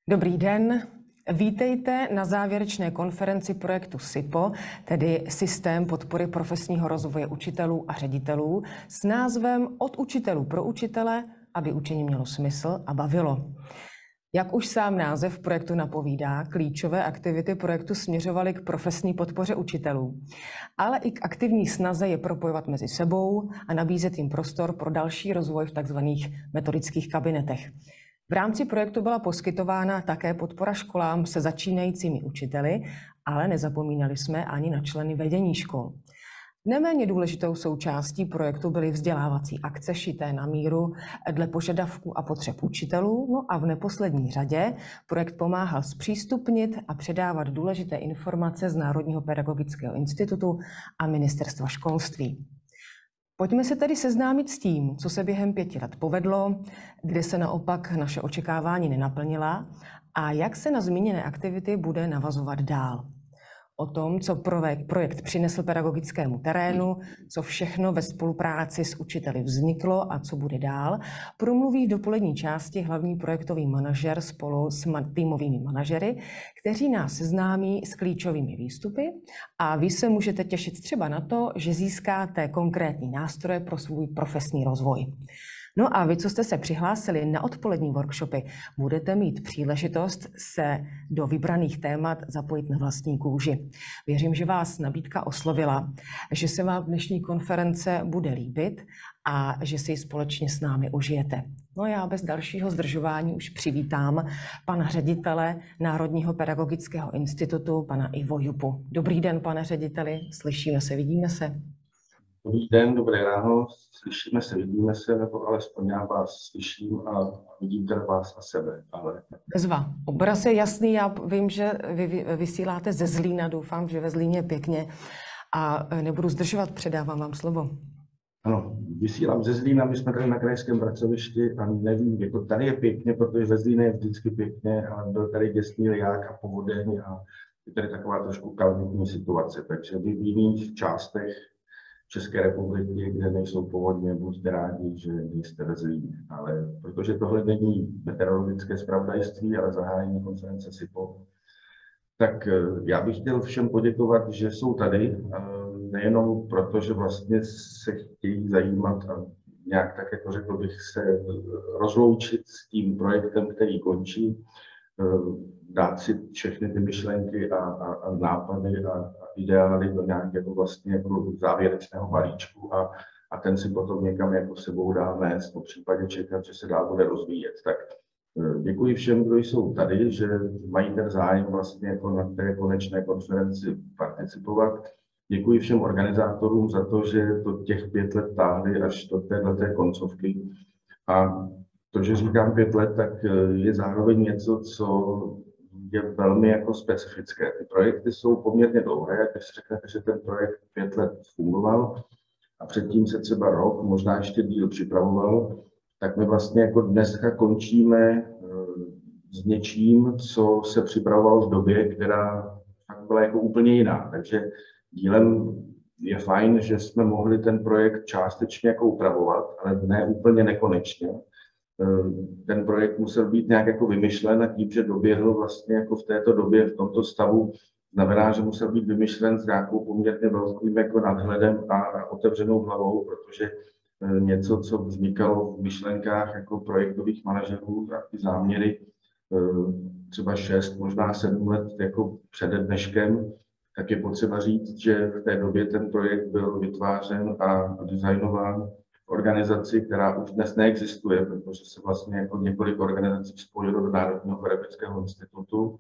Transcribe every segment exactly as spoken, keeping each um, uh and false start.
Dobrý den, vítejte na závěrečné konferenci projektu S I P O, tedy Systém podpory profesního rozvoje učitelů a ředitelů, s názvem Od učitelů pro učitele, aby učení mělo smysl a bavilo. Jak už sám název projektu napovídá, klíčové aktivity projektu směřovaly k profesní podpoře učitelů, ale i k aktivní snaze je propojovat mezi sebou a nabízet jim prostor pro další rozvoj v tzv. Metodických kabinetech. V rámci projektu byla poskytována také podpora školám se začínajícími učiteli, ale nezapomínali jsme ani na členy vedení škol. Neméně důležitou součástí projektu byly vzdělávací akce šité na míru dle požadavků a potřeb učitelů, no a v neposlední řadě projekt pomáhal zpřístupnit a předávat důležité informace z Národního pedagogického institutu a Ministerstva školství. Pojďme se tedy seznámit s tím, co se během pěti let povedlo, kde se naopak naše očekávání nenaplnila a jak se na zmíněné aktivity bude navazovat dál. O tom, co projekt přinesl pedagogickému terénu, co všechno ve spolupráci s učiteli vzniklo a co bude dál, promluví v dopolední části hlavní projektový manažer spolu s týmovými manažery, kteří nás seznámí s klíčovými výstupy a vy se můžete těšit třeba na to, že získáte konkrétní nástroje pro svůj profesní rozvoj. No a vy, co jste se přihlásili na odpolední workshopy, budete mít příležitost se do vybraných témat zapojit na vlastní kůži. Věřím, že vás nabídka oslovila, že se vám dnešní konference bude líbit a že si ji společně s námi užijete. No já bez dalšího zdržování už přivítám pana ředitele Národního pedagogického institutu, pana Ivo Jupu. Dobrý den, pane řediteli, slyšíme se, vidíme se. Dobrý den, dobré ráno, slyšíme se, vidíme se, nebo alespoň já vás slyším a vidím teda vás a sebe. Ale... Bezva. Obraz je jasný, já vím, že vy vysíláte ze Zlína, doufám, že ve Zlíně pěkně a nebudu zdržovat, předávám vám slovo. Ano, vysílám ze Zlína, my jsme tady na krajském pracovišti a nevím, jako tady je pěkně, protože ve Zlíně je vždycky pěkně, ale byl tady děsný liják a povodeň a je tady taková trošku kalamitní situace, takže vy v jiných částech České republiky, kde nejsou povodně, buďte rádi, že nejste ve Zlíně. Ale protože tohle není meteorologické zpravodajství, ale zahájení konference S I P O, tak já bych chtěl všem poděkovat, že jsou tady, nejenom proto, že vlastně se chtějí zajímat a nějak tak, jako řekl bych, se rozloučit s tím projektem, který končí, dát si všechny ty myšlenky a, a, a nápady a, a ideály do nějakého vlastně jako závěrečného balíčku a, a ten si potom někam jako sebou dá nést, po případě čekat, že se dál bude rozvíjet. Tak děkuji všem, kdo jsou tady, že mají ten zájem vlastně jako na té konečné konferenci participovat. Děkuji všem organizátorům za to, že to těch pět let táhli až do téhleté koncovky. A to, že říkám pět let, tak je zároveň něco, co je velmi jako specifické. Ty projekty jsou poměrně dlouhé, když řeknete, že ten projekt pět let fungoval a předtím se třeba rok, možná ještě díl připravoval, tak my vlastně jako dneska končíme s něčím, co se připravovalo v době, která byla jako úplně jiná. Takže dílem je fajn, že jsme mohli ten projekt částečně jako upravovat, ale ne úplně nekonečně. Ten projekt musel být nějak jako vymyšlen a tím, že doběhl vlastně jako v této době, v tomto stavu, znamená, že musel být vymyšlen s nějakou poměrně velkým jako nadhledem a otevřenou hlavou, protože něco, co vznikalo v myšlenkách jako projektových manažerů a ty záměry třeba šest, možná sedm let jako před dneškem, tak je potřeba říct, že v té době ten projekt byl vytvářen a designován organizaci, která už dnes neexistuje, protože se vlastně jako několik organizací spojilo do Národního pedagogického institutu.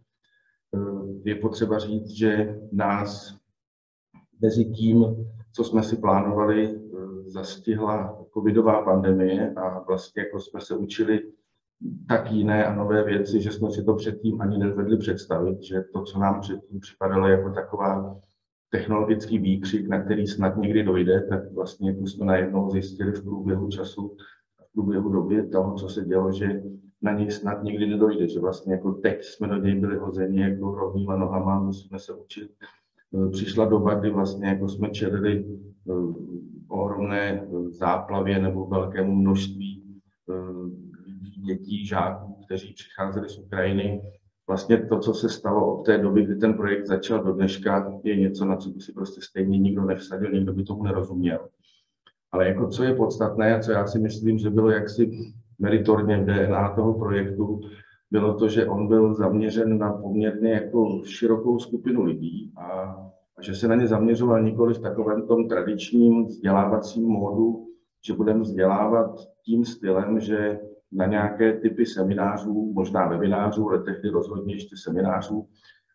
Je potřeba říct, že nás mezi tím, co jsme si plánovali, zastihla covidová pandemie a vlastně jako jsme se učili tak jiné a nové věci, že jsme si to předtím ani nedovedli představit, že to, co nám předtím připadalo jako taková technologický výkřik, na který snad někdy dojde, tak vlastně jako jsme najednou zjistili v průběhu času, v průběhu doby toho, co se dělo, že na něj snad nikdy nedojde, že vlastně jako teď jsme do něj byli hozeni jako rovnýma nohama, musíme se učit. Přišla doba, kdy vlastně jako jsme čelili ohromné záplavě nebo velkému množství dětí, žáků, kteří přicházeli z Ukrajiny vlastně to, co se stalo od té doby, kdy ten projekt začal do dneška, je něco, na co by si prostě stejně nikdo nevsadil, nikdo by tomu nerozuměl. Ale jako co je podstatné a co já si myslím, že bylo jaksi meritorně v D N A toho projektu, bylo to, že on byl zaměřen na poměrně jako širokou skupinu lidí a, a že se na ně zaměřoval nikoli v takovém tom tradičním vzdělávacím módu, že budeme vzdělávat tím stylem, že na nějaké typy seminářů, možná webinářů, ale tehdy rozhodně ještě seminářů,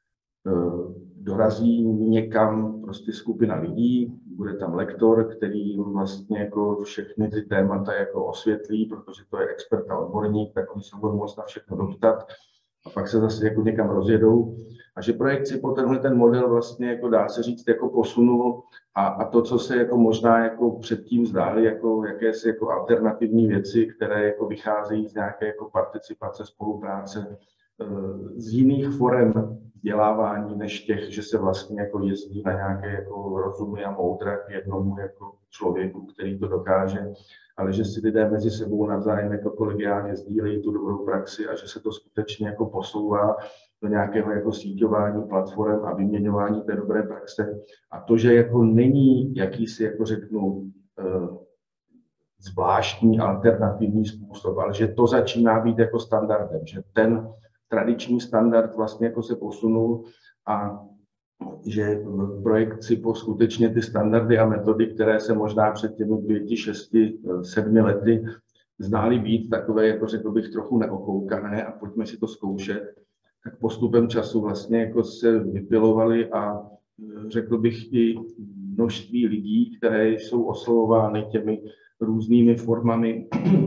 dorazí někam prostě skupina lidí, bude tam lektor, který vlastně jako všechny ty témata jako osvětlí, protože to je expert a odborník, tak oni se budou moct na všechno doptat a pak se zase jako někam rozjedou. A že projekt SIPO tenhle ten model vlastně jako dá se říct jako posunul a, a to, co se jako možná jako předtím zdály jako jakési jako alternativní věci, které jako vycházejí z nějaké jako participace, spolupráce, z jiných forem vzdělávání než těch, že se vlastně jako jezdí na nějaké jako rozumy a moudra k jednomu jako člověku, který to dokáže, ale že si lidé mezi sebou navzájem jako kolegiálně sdílejí tu dobrou praxi a že se to skutečně jako posouvá do nějakého jako síťování platform a vyměňování té dobré praxe. A to, že jako není jakýsi, jako řeknu, zvláštní alternativní způsob, ale že to začíná být jako standardem, že ten tradiční standard vlastně jako se posunul a že projekt SIPO skutečně ty standardy a metody, které se možná před těmi pěti, šesti, sedmi lety zdály být takové, jako řekl bych, trochu neokoukané a pojďme si to zkoušet, tak postupem času vlastně jako se vypilovaly a řekl bych i množství lidí, které jsou oslovovány těmi různými formami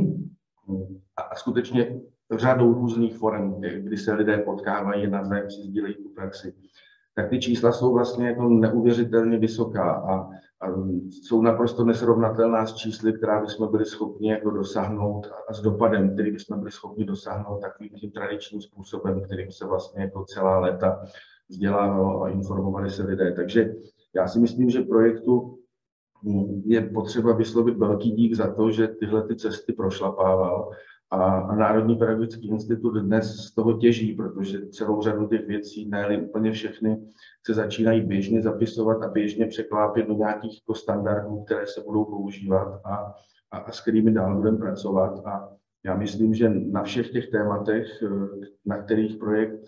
a skutečně řadou různých forem, kdy se lidé potkávají, navzájem si sdílejí tu praxi, tak ty čísla jsou vlastně jako neuvěřitelně vysoká a, a jsou naprosto nesrovnatelná s čísly, která bychom byli schopni jako dosáhnout a s dopadem, který bychom byli schopni dosáhnout takovým tím tradičním způsobem, kterým se vlastně jako celá léta vzdělávalo a informovali se lidé. Takže já si myslím, že projektu je potřeba vyslovit velký dík za to, že tyhle ty cesty prošlapával. A Národní pedagogický institut dnes z toho těží, protože celou řadu těch věcí, ne úplně všechny, se začínají běžně zapisovat a běžně překlápět do nějakých standardů, které se budou používat a, a, a s kterými dál budeme pracovat. A já myslím, že na všech těch tématech, na kterých projekt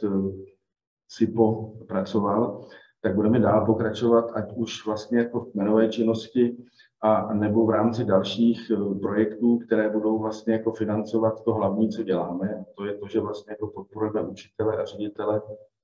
SIPO pracoval, tak budeme dál pokračovat, ať už vlastně jako v kmenové činnosti, a nebo v rámci dalších projektů, které budou vlastně jako financovat to hlavní, co děláme. To je to, že vlastně jako podporujeme učitele a ředitele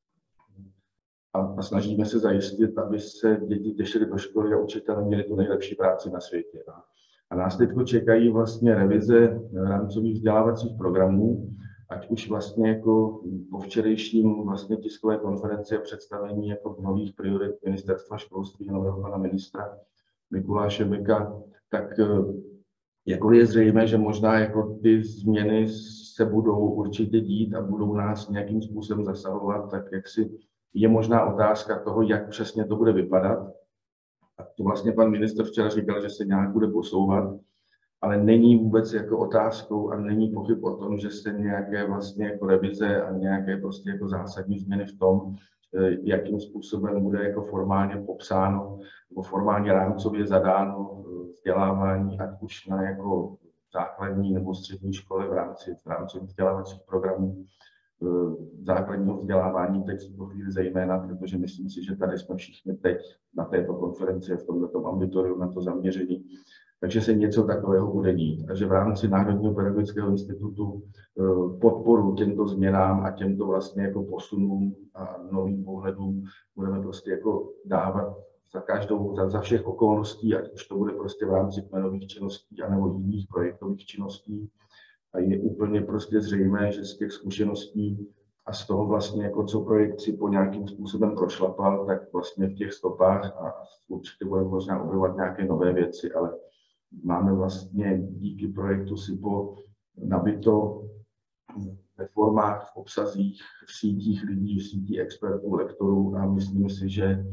a, a snažíme se zajistit, aby se děti těšily do školy a učitelé měli tu nejlepší práci na světě. A, a nás teď čekají vlastně revize rámcových vzdělávacích programů, ať už vlastně jako po včerejším vlastně tiskové konferenci a představení jako nových priorit ministerstva školství, nového pana ministra Mikuláše Beka, tak jako je zřejmé, že možná jako ty změny se budou určitě dít a budou nás nějakým způsobem zasahovat, tak jak si je možná otázka toho, jak přesně to bude vypadat. A to vlastně pan ministr včera říkal, že se nějak bude posouvat, ale není vůbec jako otázkou a není pochyb o tom, že se nějaké vlastně jako revize a nějaké prostě jako zásadní změny v tom, jakým způsobem bude jako formálně popsáno nebo formálně rámcově zadáno vzdělávání, ať už na jako základní nebo střední škole v rámci v rámci vzdělávacích programů základního vzdělávání, teď v chvíli zejména, protože myslím si, že tady jsme všichni teď na této konferenci v tomto auditoriu na to zaměření. Takže se něco takového bude dít. A že v rámci Národního pedagogického institutu podporu těmto změnám a těmto vlastně jako posunům a novým pohledům budeme prostě jako dávat za každou, za, za všech okolností, ať už to bude prostě v rámci kmenových činností anebo jiných projektových činností. A je úplně prostě zřejmé, že z těch zkušeností a z toho vlastně, jako co projekt SIPO nějakým způsobem prošlapal, tak vlastně v těch stopách a určitě budeme možná objevovat nějaké nové věci, ale máme vlastně díky projektu SIPO nabito ve formách, v obsazích, v sítích lidí, v sítích expertů, lektorů a myslím si, že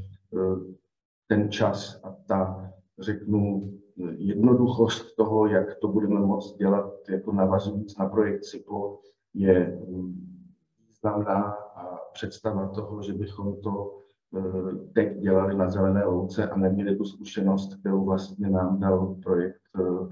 ten čas a ta, řeknu, jednoduchost toho, jak to budeme moct dělat, jako navazujíc na projekt SIPO, je významná a představa toho, že bychom to teď dělali na zelené louce a neměli tu zkušenost, kterou vlastně nám dal projekt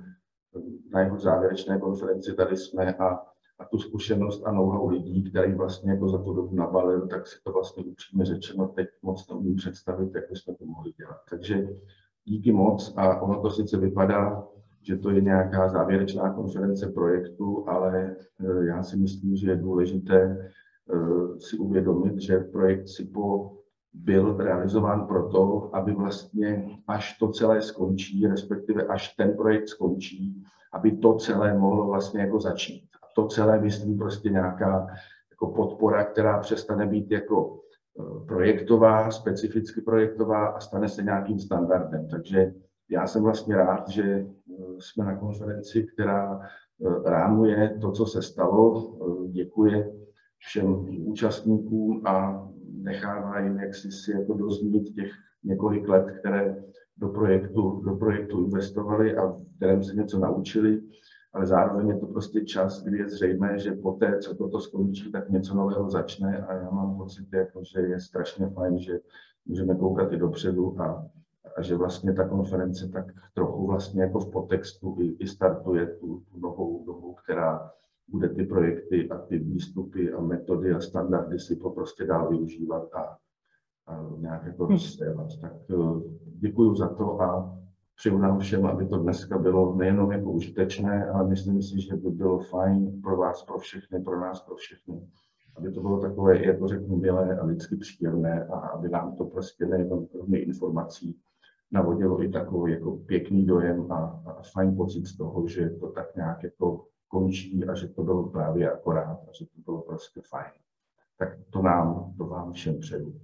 na jeho závěrečné konferenci, tady jsme, a, a tu zkušenost a know-how lidí, který vlastně jako za tu dobu nabalil, tak si to vlastně upřímně řečeno teď moc neumím představit, jak bychom to mohli dělat. Takže díky moc, a ono to sice vypadá, že to je nějaká závěrečná konference projektu, ale já si myslím, že je důležité si uvědomit, že projekt SIPO byl realizován proto, aby vlastně až to celé skončí, respektive až ten projekt skončí, aby to celé mohlo vlastně jako začít. A to celé, myslím, prostě nějaká jako podpora, která přestane být jako projektová, specificky projektová a stane se nějakým standardem. Takže já jsem vlastně rád, že jsme na konferenci, která rámuje to, co se stalo, děkuje všem účastníkům a nechává jim jaksi si jako doznít těch několik let, které do projektu, do projektu investovali a v kterém se něco naučili, ale zároveň je to prostě čas, kdy je zřejmé, že poté, co toto skončí, tak něco nového začne a já mám pocit, jako, že je strašně fajn, že můžeme koukat i dopředu a, a že vlastně ta konference tak trochu vlastně jako v podtextu i, i startuje tu, tu novou dobu, která bude ty projekty a ty výstupy a metody a standardy si prostě dál využívat a, a nějak jako rozsévat. Tak děkuju za to a přeju nám všem, aby to dneska bylo nejenom jako užitečné, ale myslím si, že by bylo fajn pro vás, pro všechny, pro nás, pro všechny. Aby to bylo takové, jako řeknu, milé a lidsky příjemné a aby nám to prostě nejenom kromě informací navodilo i takový jako pěkný dojem a, a fajn pocit z toho, že to tak nějak jako končí a že to bylo právě akorát a že to bylo prostě fajn. Tak to nám, to vám všem přeju.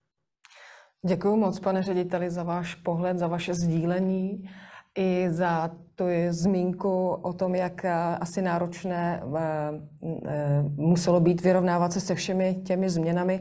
Děkuji moc, pane řediteli, za váš pohled, za vaše sdílení i za tu zmínku o tom, jak asi náročné muselo být vyrovnávat se se všemi těmi změnami.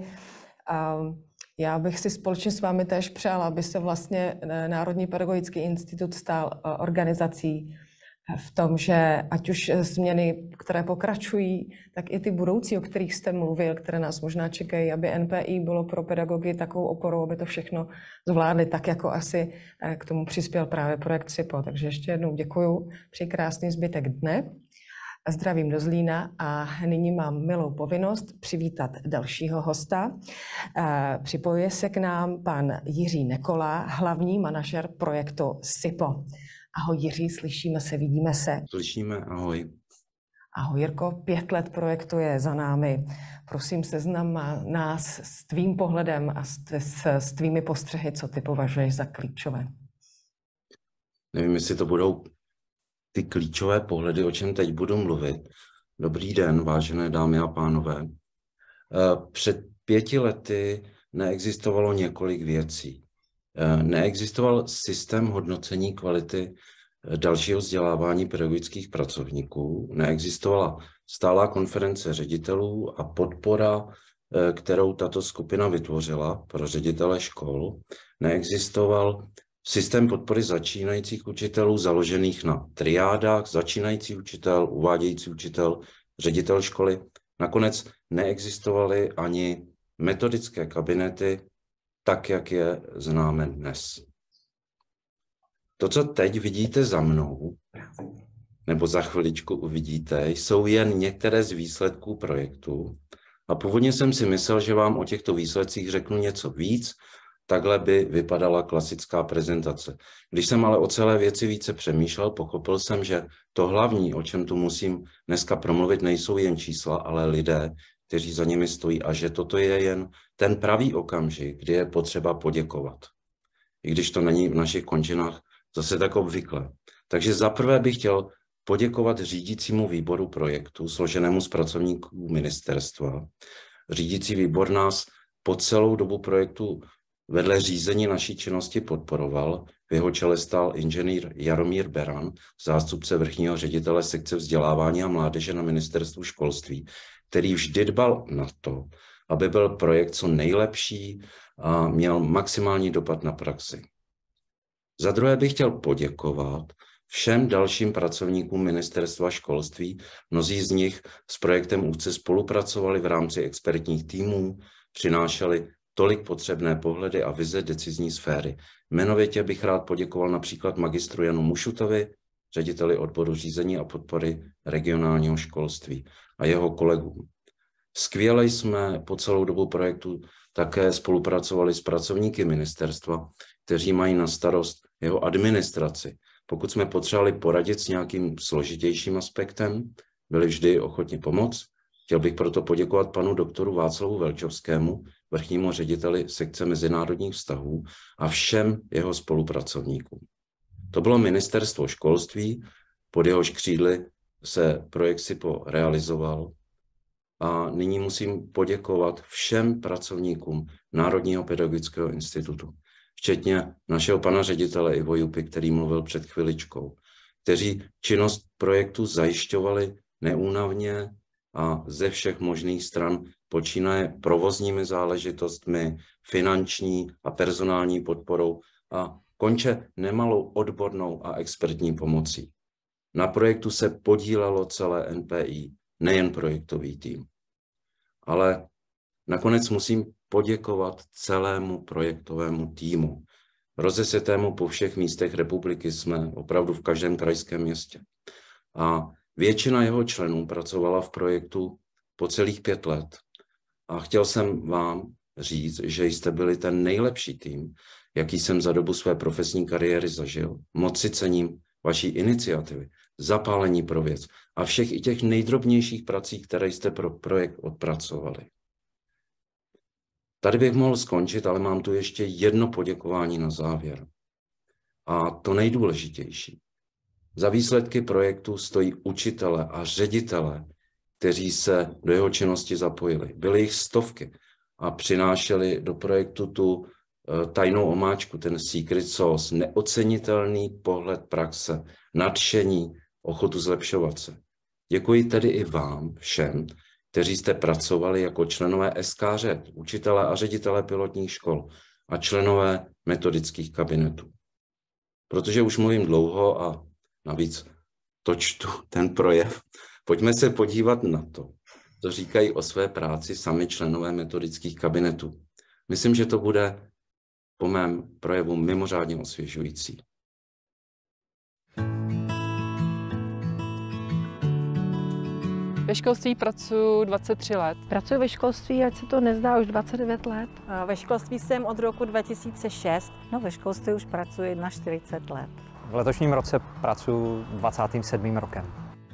Já bych si společně s vámi též přála, aby se vlastně Národní pedagogický institut stal organizací v tom, že ať už změny, které pokračují, tak i ty budoucí, o kterých jste mluvil, které nás možná čekají, aby N P I bylo pro pedagogy takovou oporou, aby to všechno zvládli, tak jako asi k tomu přispěl právě projekt SIPO. Takže ještě jednou děkuju, přeji krásný zbytek dne. Zdravím do Zlína a nyní mám milou povinnost přivítat dalšího hosta. Připojuje se k nám pan Jiří Nekola, hlavní manažer projektu SIPO. Ahoj Jiří, slyšíme se, vidíme se. Slyšíme, ahoj. Ahoj Jirko, pět let projektu je za námi. Prosím, seznam nás s tvým pohledem a s, s, s tvými postřehy, co ty považuješ za klíčové. Nevím, jestli to budou ty klíčové pohledy, o čem teď budu mluvit. Dobrý den, vážené dámy a pánové. Před pěti lety neexistovalo několik věcí. Neexistoval systém hodnocení kvality dalšího vzdělávání pedagogických pracovníků, neexistovala stálá konference ředitelů a podpora, kterou tato skupina vytvořila pro ředitele škol, neexistoval systém podpory začínajících učitelů založených na triádách, začínající učitel, uvádějící učitel, ředitel školy. Nakonec neexistovaly ani metodické kabinety, tak, jak je známe dnes. To, co teď vidíte za mnou, nebo za chviličku uvidíte, jsou jen některé z výsledků projektu. A původně jsem si myslel, že vám o těchto výsledcích řeknu něco víc, takhle by vypadala klasická prezentace. Když jsem ale o celé věci více přemýšlel, pochopil jsem, že to hlavní, o čem tu musím dneska promluvit, nejsou jen čísla, ale lidé, kteří za nimi stojí, a že toto je jen ten pravý okamžik, kdy je potřeba poděkovat. I když to není v našich končinách zase tak obvykle. Takže zaprvé bych chtěl poděkovat řídícímu výboru projektu, složenému z pracovníků ministerstva. Řídící výbor nás po celou dobu projektu vedle řízení naší činnosti podporoval. V jeho čele stál inženýr Jaromír Beran, zástupce vrchního ředitele sekce vzdělávání a mládeže na ministerstvu školství, který vždy dbal na to, aby byl projekt co nejlepší a měl maximální dopad na praxi. Za druhé bych chtěl poděkovat všem dalším pracovníkům ministerstva školství. Mnozí z nich s projektem úzce spolupracovali v rámci expertních týmů, přinášely tolik potřebné pohledy a vize decizní sféry. Jmenovitě bych rád poděkoval například magistru Janu Mušutovi, řediteli odboru řízení a podpory regionálního školství a jeho kolegům. Skvěle jsme po celou dobu projektu také spolupracovali s pracovníky ministerstva, kteří mají na starost jeho administraci. Pokud jsme potřebovali poradit s nějakým složitějším aspektem, byli vždy ochotni pomoct. Chtěl bych proto poděkovat panu doktoru Václavu Velčovskému, vrchnímu řediteli sekce mezinárodních vztahů a všem jeho spolupracovníkům. To bylo ministerstvo školství, pod jehož křídly se projekt SIPO realizoval. A nyní musím poděkovat všem pracovníkům Národního pedagogického institutu, včetně našeho pana ředitele Ivo Jupy, který mluvil před chviličkou, kteří činnost projektu zajišťovali neúnavně a ze všech možných stran, počínaje provozními záležitostmi, finanční a personální podporou a konče nemalou odbornou a expertní pomocí. Na projektu se podílelo celé N P I, nejen projektový tým. Ale nakonec musím poděkovat celému projektovému týmu. Rozesetému po všech místech republiky, jsme opravdu v každém krajském městě. A většina jeho členů pracovala v projektu po celých pět let. A chtěl jsem vám říct, že jste byli ten nejlepší tým, jaký jsem za dobu své profesní kariéry zažil. Moc si cením vaší iniciativy, zapálení pro věc a všech i těch nejdrobnějších prací, které jste pro projekt odpracovali. Tady bych mohl skončit, ale mám tu ještě jedno poděkování na závěr. A to nejdůležitější. Za výsledky projektu stojí učitele a ředitele, kteří se do jeho činnosti zapojili. Byly jich stovky a přinášeli do projektu tu tajnou omáčku, ten secret sauce, neocenitelný pohled praxe, nadšení, ochotu zlepšovat se. Děkuji tedy i vám všem, kteří jste pracovali jako členové S K Ř, učitelé a ředitelé pilotních škol a členové metodických kabinetů. Protože už mluvím dlouho a navíc to čtu ten projev, pojďme se podívat na to, co říkají o své práci sami členové metodických kabinetů. Myslím, že to bude po mém projevu mimořádně osvěžující. Ve školství pracuji dvacet tři let. Pracuji ve školství, ať se to nezdá, už dvacet devět let. Ve školství jsem od roku dva tisíce šest. No, ve školství už pracuji na čtyřicet let. V letošním roce pracuji dvacátým sedmým rokem.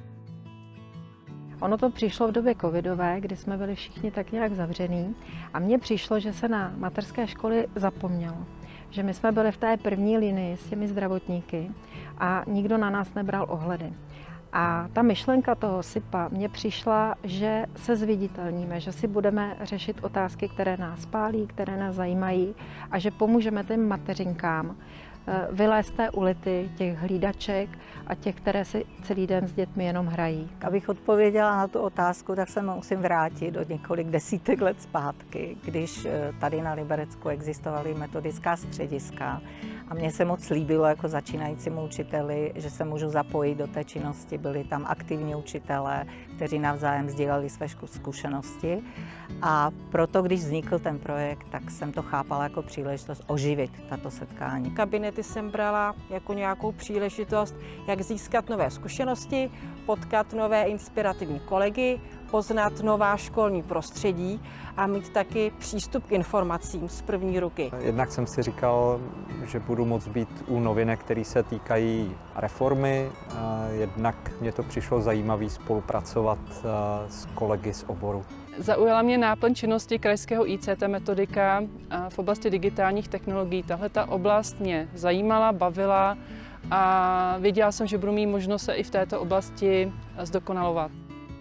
Ono to přišlo v době covidové, kdy jsme byli všichni tak nějak zavření a mně přišlo, že se na mateřské školy zapomnělo. Že my jsme byli v té první linii s těmi zdravotníky a nikdo na nás nebral ohledy. A ta myšlenka toho SIPa mně přišla, že se zviditelníme, že si budeme řešit otázky, které nás pálí, které nás zajímají a že pomůžeme těm mateřinkám vylézt z té ulity těch hlídaček a těch, které si celý den s dětmi jenom hrají. Abych odpověděla na tu otázku, tak se musím vrátit do několik desítek let zpátky, když tady na Liberecku existovaly metodická střediska. A mně se moc líbilo jako začínajícímu učiteli, že se můžu zapojit do té činnosti. Byli tam aktivní učitelé, kteří navzájem sdíleli své zkušenosti. A proto, když vznikl ten projekt, tak jsem to chápala jako příležitost oživit tato setkání. Kabinety jsem brala jako nějakou příležitost, jak získat nové zkušenosti, potkat nové inspirativní kolegy, poznat nová školní prostředí a mít taky přístup k informacím z první ruky. Jednak jsem si říkal, že budu moct být u novinek, které se týkají reformy. Jednak mě to přišlo zajímavé spolupracovat s kolegy z oboru. Zaujala mě náplň činnosti krajského I C T metodika v oblasti digitálních technologií. Tahle ta oblast mě zajímala, bavila a věděla jsem, že budu mít možnost se i v této oblasti zdokonalovat.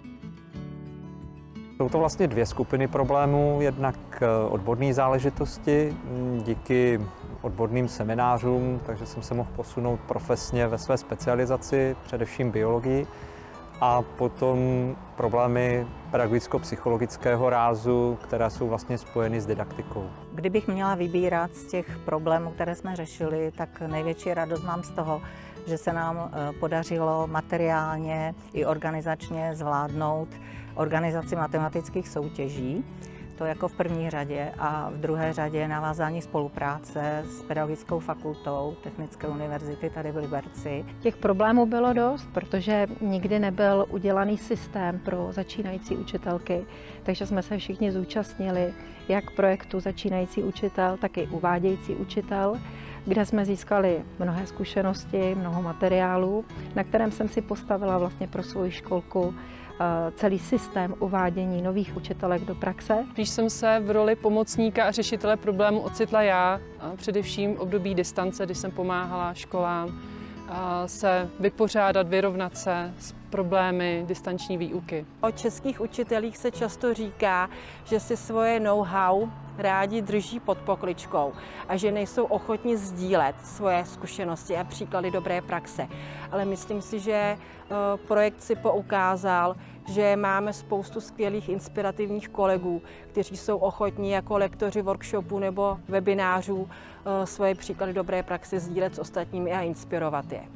Jsou to vlastně dvě skupiny problémů, jednak odborné záležitosti díky odborným seminářům, takže jsem se mohl posunout profesně ve své specializaci, především biologii, a potom problémy pedagogicko-psychologického rázu, které jsou vlastně spojeny s didaktikou. Kdybych měla vybírat z těch problémů, které jsme řešili, tak největší radost mám z toho, že se nám podařilo materiálně i organizačně zvládnout organizaci matematických soutěží. To jako v první řadě a v druhé řadě navázání spolupráce s Pedagogickou fakultou Technické univerzity tady v Liberci. Těch problémů bylo dost, protože nikdy nebyl udělaný systém pro začínající učitelky, takže jsme se všichni zúčastnili jak projektu Začínající učitel, tak i Uvádějící učitel, kde jsme získali mnohé zkušenosti, mnoho materiálů, na kterém jsem si postavila vlastně pro svoji školku celý systém uvádění nových učitelek do praxe. Když jsem se v roli pomocníka a řešitele problému ocitla já, především v období distance, kdy jsem pomáhala školám se vypořádat, vyrovnat se s problémy distanční výuky. O českých učitelích se často říká, že si svoje know-how rádi drží pod pokličkou a že nejsou ochotni sdílet svoje zkušenosti a příklady dobré praxe. Ale myslím si, že projekt si poukázal, že máme spoustu skvělých inspirativních kolegů, kteří jsou ochotní jako lektoři workshopů nebo webinářů svoje příklady dobré praxe sdílet s ostatními a inspirovat je.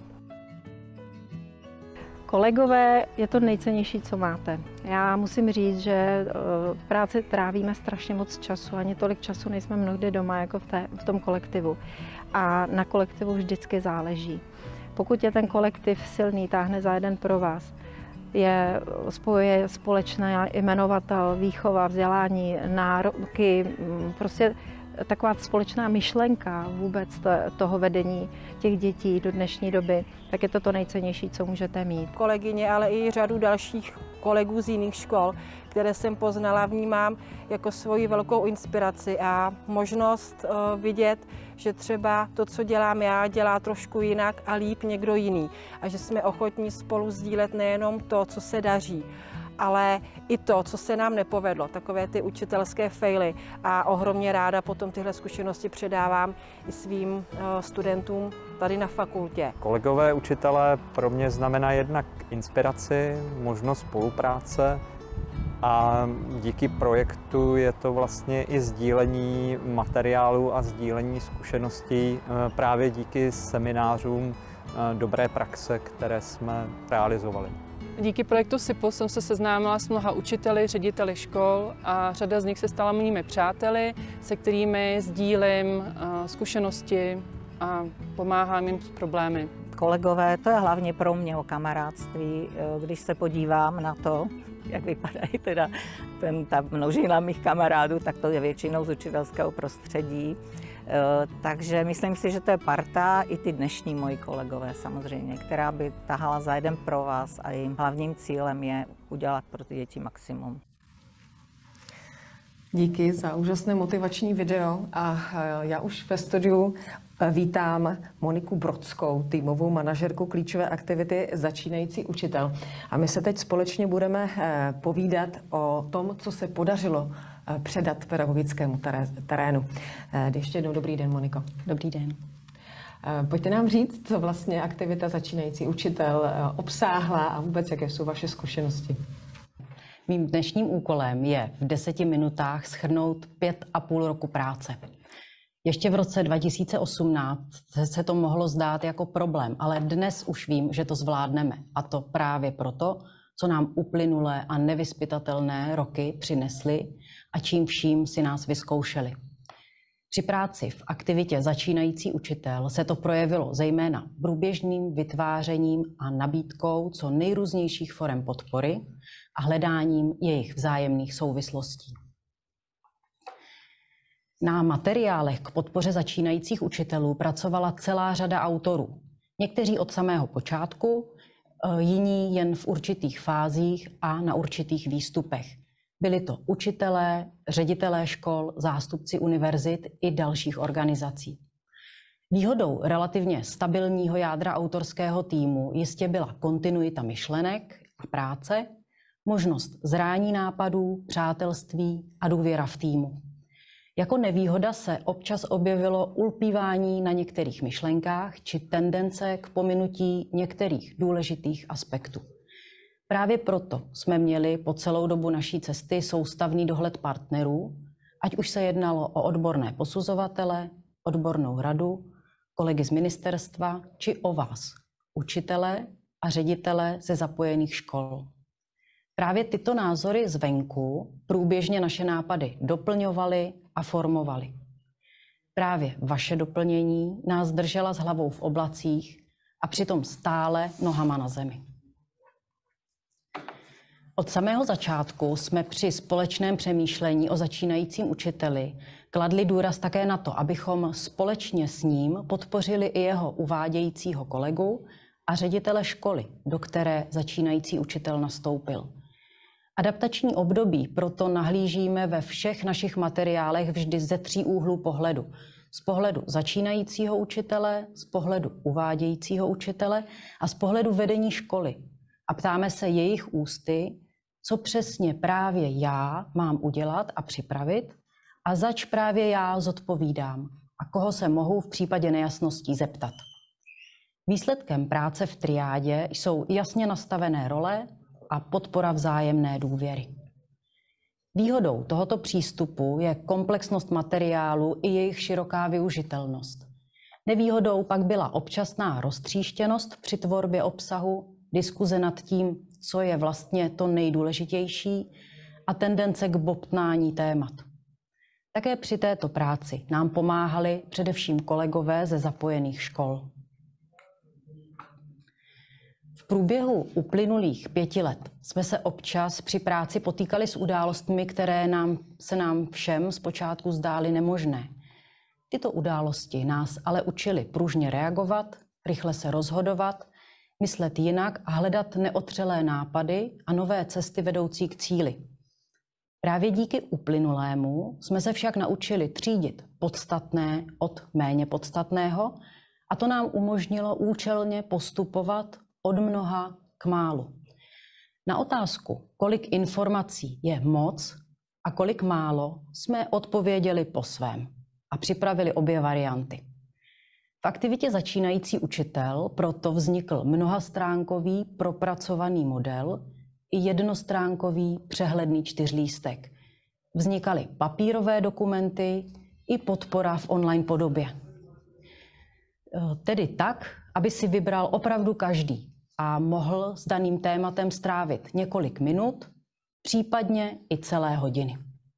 Kolegové je to nejcennější, co máte. Já musím říct, že v práci trávíme strašně moc času, ani tolik času nejsme mnohdy doma jako v, té, v tom kolektivu. A na kolektivu vždycky záleží. Pokud je ten kolektiv silný, táhne za jeden pro vás, je spojuje společný jmenovatel, výchova, vzdělání, nároky, prostě taková společná myšlenka vůbec toho vedení těch dětí do dnešní doby, tak je to to nejcennější, co můžete mít. Kolegyně, ale i řadu dalších kolegů z jiných škol, které jsem poznala, vnímám jako svoji velkou inspiraci a možnost vidět, že třeba to, co dělám já, dělá trošku jinak a líp někdo jiný. A že jsme ochotní spolu sdílet nejenom to, co se daří, ale i to, co se nám nepovedlo, takové ty učitelské faily. A ohromně ráda potom tyhle zkušenosti předávám i svým studentům tady na fakultě. Kolegové učitelé pro mě znamená jednak inspiraci, možnost spolupráce a díky projektu je to vlastně i sdílení materiálu a sdílení zkušeností právě díky seminářům dobré praxe, které jsme realizovali. Díky projektu SIPO jsem se seznámila s mnoha učiteli, řediteli škol a řada z nich se stala mými přáteli, se kterými sdílím zkušenosti a pomáhám jim s problémy. Kolegové, to je hlavně pro mě o kamarádství. Když se podívám na to, jak vypadají teda ten, ta množina mých kamarádů, tak to je většinou z učitelského prostředí. Takže myslím si, že to je parta, i ty dnešní moji kolegové samozřejmě, která by tahala za jeden pro vás a jejím hlavním cílem je udělat pro ty děti maximum. Díky za úžasné motivační video a já už ve studiu vítám Moniku Brodskou, týmovou manažerku klíčové aktivity Začínající učitel. A my se teď společně budeme povídat o tom, co se podařilo předat pedagogickému terénu. Ještě jednou dobrý den, Moniko. Dobrý den. Pojďte nám říct, co vlastně aktivita Začínající učitel obsáhla a vůbec jaké jsou vaše zkušenosti. Mým dnešním úkolem je v deseti minutách shrnout pět a půl roku práce. Ještě v roce dva tisíce osmnáct se to mohlo zdát jako problém, ale dnes už vím, že to zvládneme. A to právě proto, co nám uplynulé a nevyzpytatelné roky přinesly a čím vším si nás vyzkoušeli. Při práci v aktivitě Začínající učitel se to projevilo zejména průběžným vytvářením a nabídkou co nejrůznějších forem podpory a hledáním jejich vzájemných souvislostí. Na materiálech k podpoře začínajících učitelů pracovala celá řada autorů. Někteří od samého počátku, jiní jen v určitých fázích a na určitých výstupech. Byli to učitelé, ředitelé škol, zástupci univerzit i dalších organizací. Výhodou relativně stabilního jádra autorského týmu jistě byla kontinuita myšlenek a práce, možnost zrání nápadů, přátelství a důvěra v týmu. Jako nevýhoda se občas objevilo ulpívání na některých myšlenkách či tendence k pominutí některých důležitých aspektů. Právě proto jsme měli po celou dobu naší cesty soustavný dohled partnerů, ať už se jednalo o odborné posuzovatele, odbornou radu, kolegy z ministerstva či o vás, učitele a ředitele ze zapojených škol. Právě tyto názory zvenku průběžně naše nápady doplňovaly a formovaly. Právě vaše doplnění nás držela s hlavou v oblacích a přitom stále nohama na zemi. Od samého začátku jsme při společném přemýšlení o začínajícím učiteli kladli důraz také na to, abychom společně s ním podpořili i jeho uvádějícího kolegu a ředitele školy, do které začínající učitel nastoupil. Adaptační období proto nahlížíme ve všech našich materiálech vždy ze tří úhlů pohledu. Z pohledu začínajícího učitele, z pohledu uvádějícího učitele a z pohledu vedení školy. A ptáme se jejich ústy, co přesně právě já mám udělat a připravit a zač právě já zodpovídám a koho se mohu v případě nejasností zeptat. Výsledkem práce v triádě jsou jasně nastavené role a podpora vzájemné důvěry. Výhodou tohoto přístupu je komplexnost materiálu i jejich široká využitelnost. Nevýhodou pak byla občasná roztříštěnost při tvorbě obsahu, diskuze nad tím, co je vlastně to nejdůležitější a tendence k bobtnání témat. Také při této práci nám pomáhali především kolegové ze zapojených škol. V průběhu uplynulých pěti let jsme se občas při práci potýkali s událostmi, které nám, se nám všem zpočátku zdály nemožné. Tyto události nás ale učily pružně reagovat, rychle se rozhodovat, myslet jinak a hledat neotřelé nápady a nové cesty vedoucí k cíli. Právě díky uplynulému jsme se však naučili třídit podstatné od méně podstatného a to nám umožnilo účelně postupovat od mnoha k málu. Na otázku, kolik informací je moc a kolik málo, jsme odpověděli po svém a připravili obě varianty. V aktivitě začínající učitel proto vznikl mnohastránkový propracovaný model i jednostránkový přehledný čtyřlístek. Vznikaly papírové dokumenty i podpora v online podobě. Tedy tak, aby si vybral opravdu každý a mohl s daným tématem strávit několik minut, případně i celé hodiny.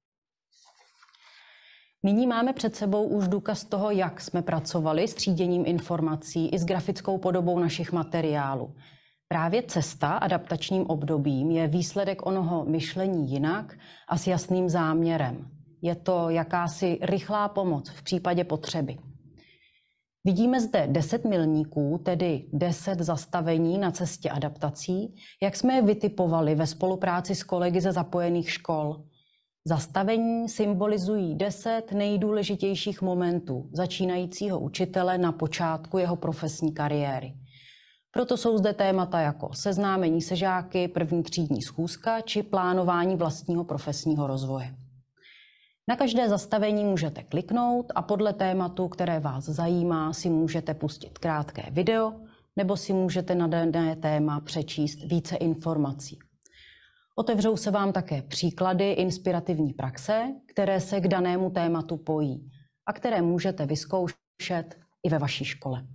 Nyní máme před sebou už důkaz toho, jak jsme pracovali s tříděním informací i s grafickou podobou našich materiálů. Právě cesta adaptačním obdobím je výsledek onoho myšlení jinak a s jasným záměrem. Je to jakási rychlá pomoc v případě potřeby. Vidíme zde deset milníků, tedy deset zastavení na cestě adaptací, jak jsme je vytipovali ve spolupráci s kolegy ze zapojených škol. Zastavení symbolizují deset nejdůležitějších momentů začínajícího učitele na počátku jeho profesní kariéry. Proto jsou zde témata jako seznámení se žáky, první třídní schůzka či plánování vlastního profesního rozvoje. Na každé zastavení můžete kliknout a podle tématu, které vás zajímá, si můžete pustit krátké video nebo si můžete na dané téma přečíst více informací. Otevřou se vám také příklady inspirativní praxe, které se k danému tématu pojí a které můžete vyzkoušet i ve vaší škole.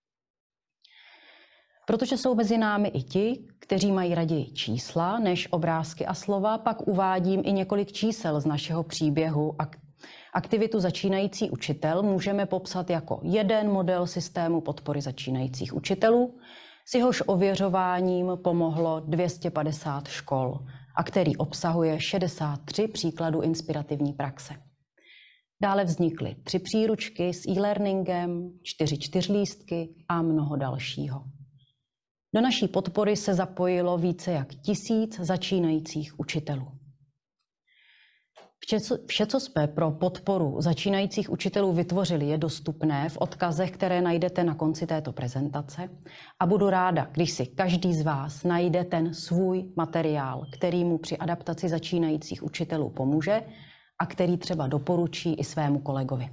Protože jsou mezi námi i ti, kteří mají raději čísla než obrázky a slova, pak uvádím i několik čísel z našeho příběhu. Aktivitu začínající učitel můžeme popsat jako jeden model systému podpory začínajících učitelů, s jehož ověřováním pomohlo dvě stě padesát škol a který obsahuje šedesát tři příkladů inspirativní praxe. Dále vznikly tři příručky s e-learningem, čtyři čtyřlístky a mnoho dalšího. Do naší podpory se zapojilo více jak tisíc začínajících učitelů. Vše, co, vše, co jsme pro podporu začínajících učitelů vytvořili, je dostupné v odkazech, které najdete na konci této prezentace a budu ráda, když si každý z vás najde ten svůj materiál, který mu při adaptaci začínajících učitelů pomůže a který třeba doporučí i svému kolegovi.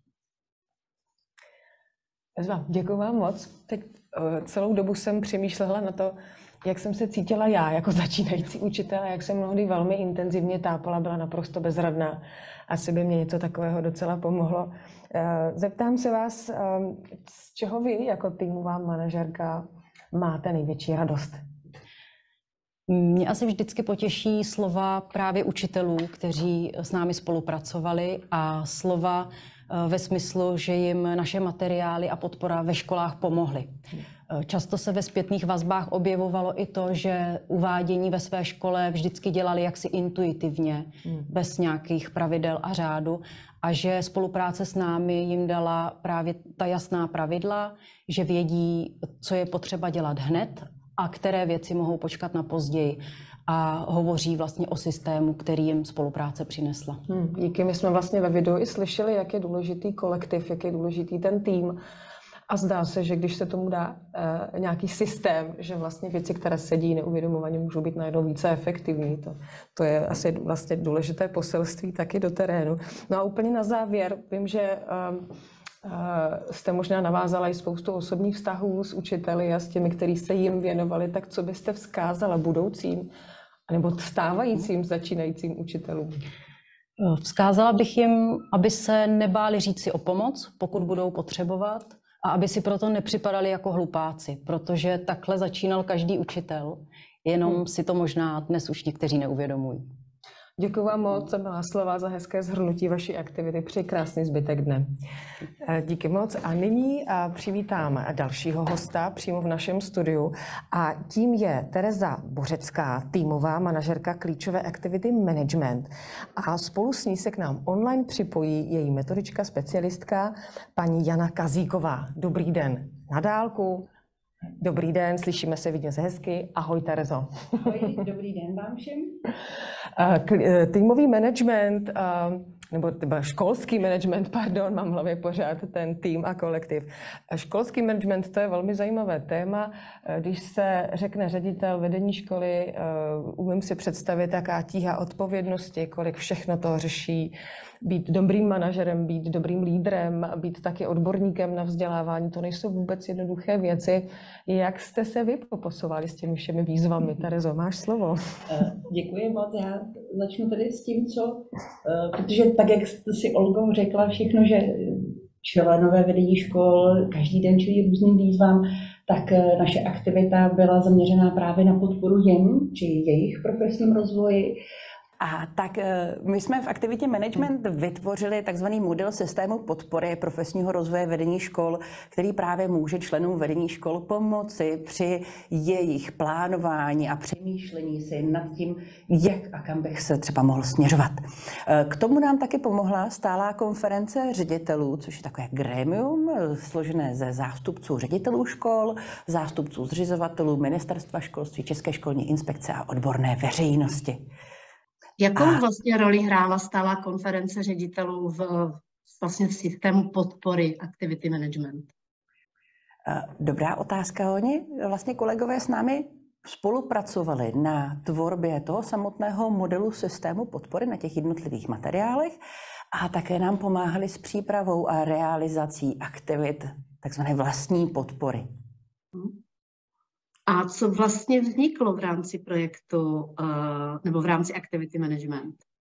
Děkuji vám moc. Teď celou dobu jsem přemýšlela na to, jak jsem se cítila já jako začínající učitel, jak jsem mnohdy velmi intenzivně tápala, byla naprosto bezradná. Asi by mě něco takového docela pomohlo. Zeptám se vás, z čeho vy jako týmová manažerka máte největší radost? Mě asi vždycky potěší slova právě učitelů, kteří s námi spolupracovali, a slova ve smyslu, že jim naše materiály a podpora ve školách pomohly. Často se ve zpětných vazbách objevovalo i to, že uvádění ve své škole vždycky dělali jaksi intuitivně, hmm. bez nějakých pravidel a řádu, a že spolupráce s námi jim dala právě ta jasná pravidla, že vědí, co je potřeba dělat hned a které věci mohou počkat na později. A hovoří vlastně o systému, který jim spolupráce přinesla. Hmm, díky, my jsme vlastně ve videu i slyšeli, jak je důležitý kolektiv, jak je důležitý ten tým. A zdá se, že když se tomu dá e, nějaký systém, že vlastně věci, které sedí neuvědomovaně, můžou být najednou více efektivní. To, to je asi vlastně důležité poselství taky do terénu. No a úplně na závěr, vím, že e, e, jste možná navázala i spoustu osobních vztahů s učiteli a s těmi, kteří se jim věnovali, tak co byste vzkázala budoucím nebo stávajícím, začínajícím učitelům? Vzkázala bych jim, aby se nebáli říct si o pomoc, pokud budou potřebovat, a aby si proto nepřipadali jako hlupáci, protože takhle začínal každý učitel, jenom hmm. si to možná dnes už někteří neuvědomují. Děkuji vám moc za milá slova, za hezké shrnutí vaší aktivity. Přeji krásný zbytek dne. Díky moc. A nyní přivítám dalšího hosta přímo v našem studiu. A tím je Tereza Bořecká, týmová manažerka klíčové aktivity management. A spolu s ní se k nám online připojí její metodička, specialistka, paní Jana Kazíková. Dobrý den na dálku. Dobrý den, slyšíme se, vidíme se hezky. Ahoj, Terezo. Ahoj, dobrý den vám všem. Týmový management, nebo školský management, pardon, mám v hlavě pořád ten tým a kolektiv. Školský management, to je velmi zajímavé téma. Když se řekne ředitel vedení školy, umím si představit, jaká tíha odpovědnosti, kolik všechno to řeší. Být dobrým manažerem, být dobrým lídrem, být taky odborníkem na vzdělávání, to nejsou vůbec jednoduché věci. Jak jste se vy popasovali s těmi všemi výzvami? Terezo, máš slovo. Děkuji moc. Já začnu tedy s tím, co, protože tak, jak jste si, Olgo, řekla všechno, že členové vedení škol každý den čelí různým výzvám, tak naše aktivita byla zaměřená právě na podporu jim, či jejich profesním rozvoji. A tak my jsme v aktivitě management vytvořili takzvaný model systému podpory profesního rozvoje vedení škol, který právě může členům vedení škol pomoci při jejich plánování a přemýšlení si nad tím, jak a kam bych se třeba mohl směřovat. K tomu nám taky pomohla stálá konference ředitelů, což je takové grémium složené ze zástupců ředitelů škol, zástupců zřizovatelů, ministerstva školství, České školní inspekce a odborné veřejnosti. Jakou vlastně roli hrála stálá konference ředitelů v, vlastně v systému podpory activity management? Dobrá otázka. Oni, vlastně kolegové s námi spolupracovali na tvorbě toho samotného modelu systému podpory na těch jednotlivých materiálech a také nám pomáhali s přípravou a realizací aktivit takzvané vlastní podpory. A co vlastně vzniklo v rámci projektu nebo v rámci activity management?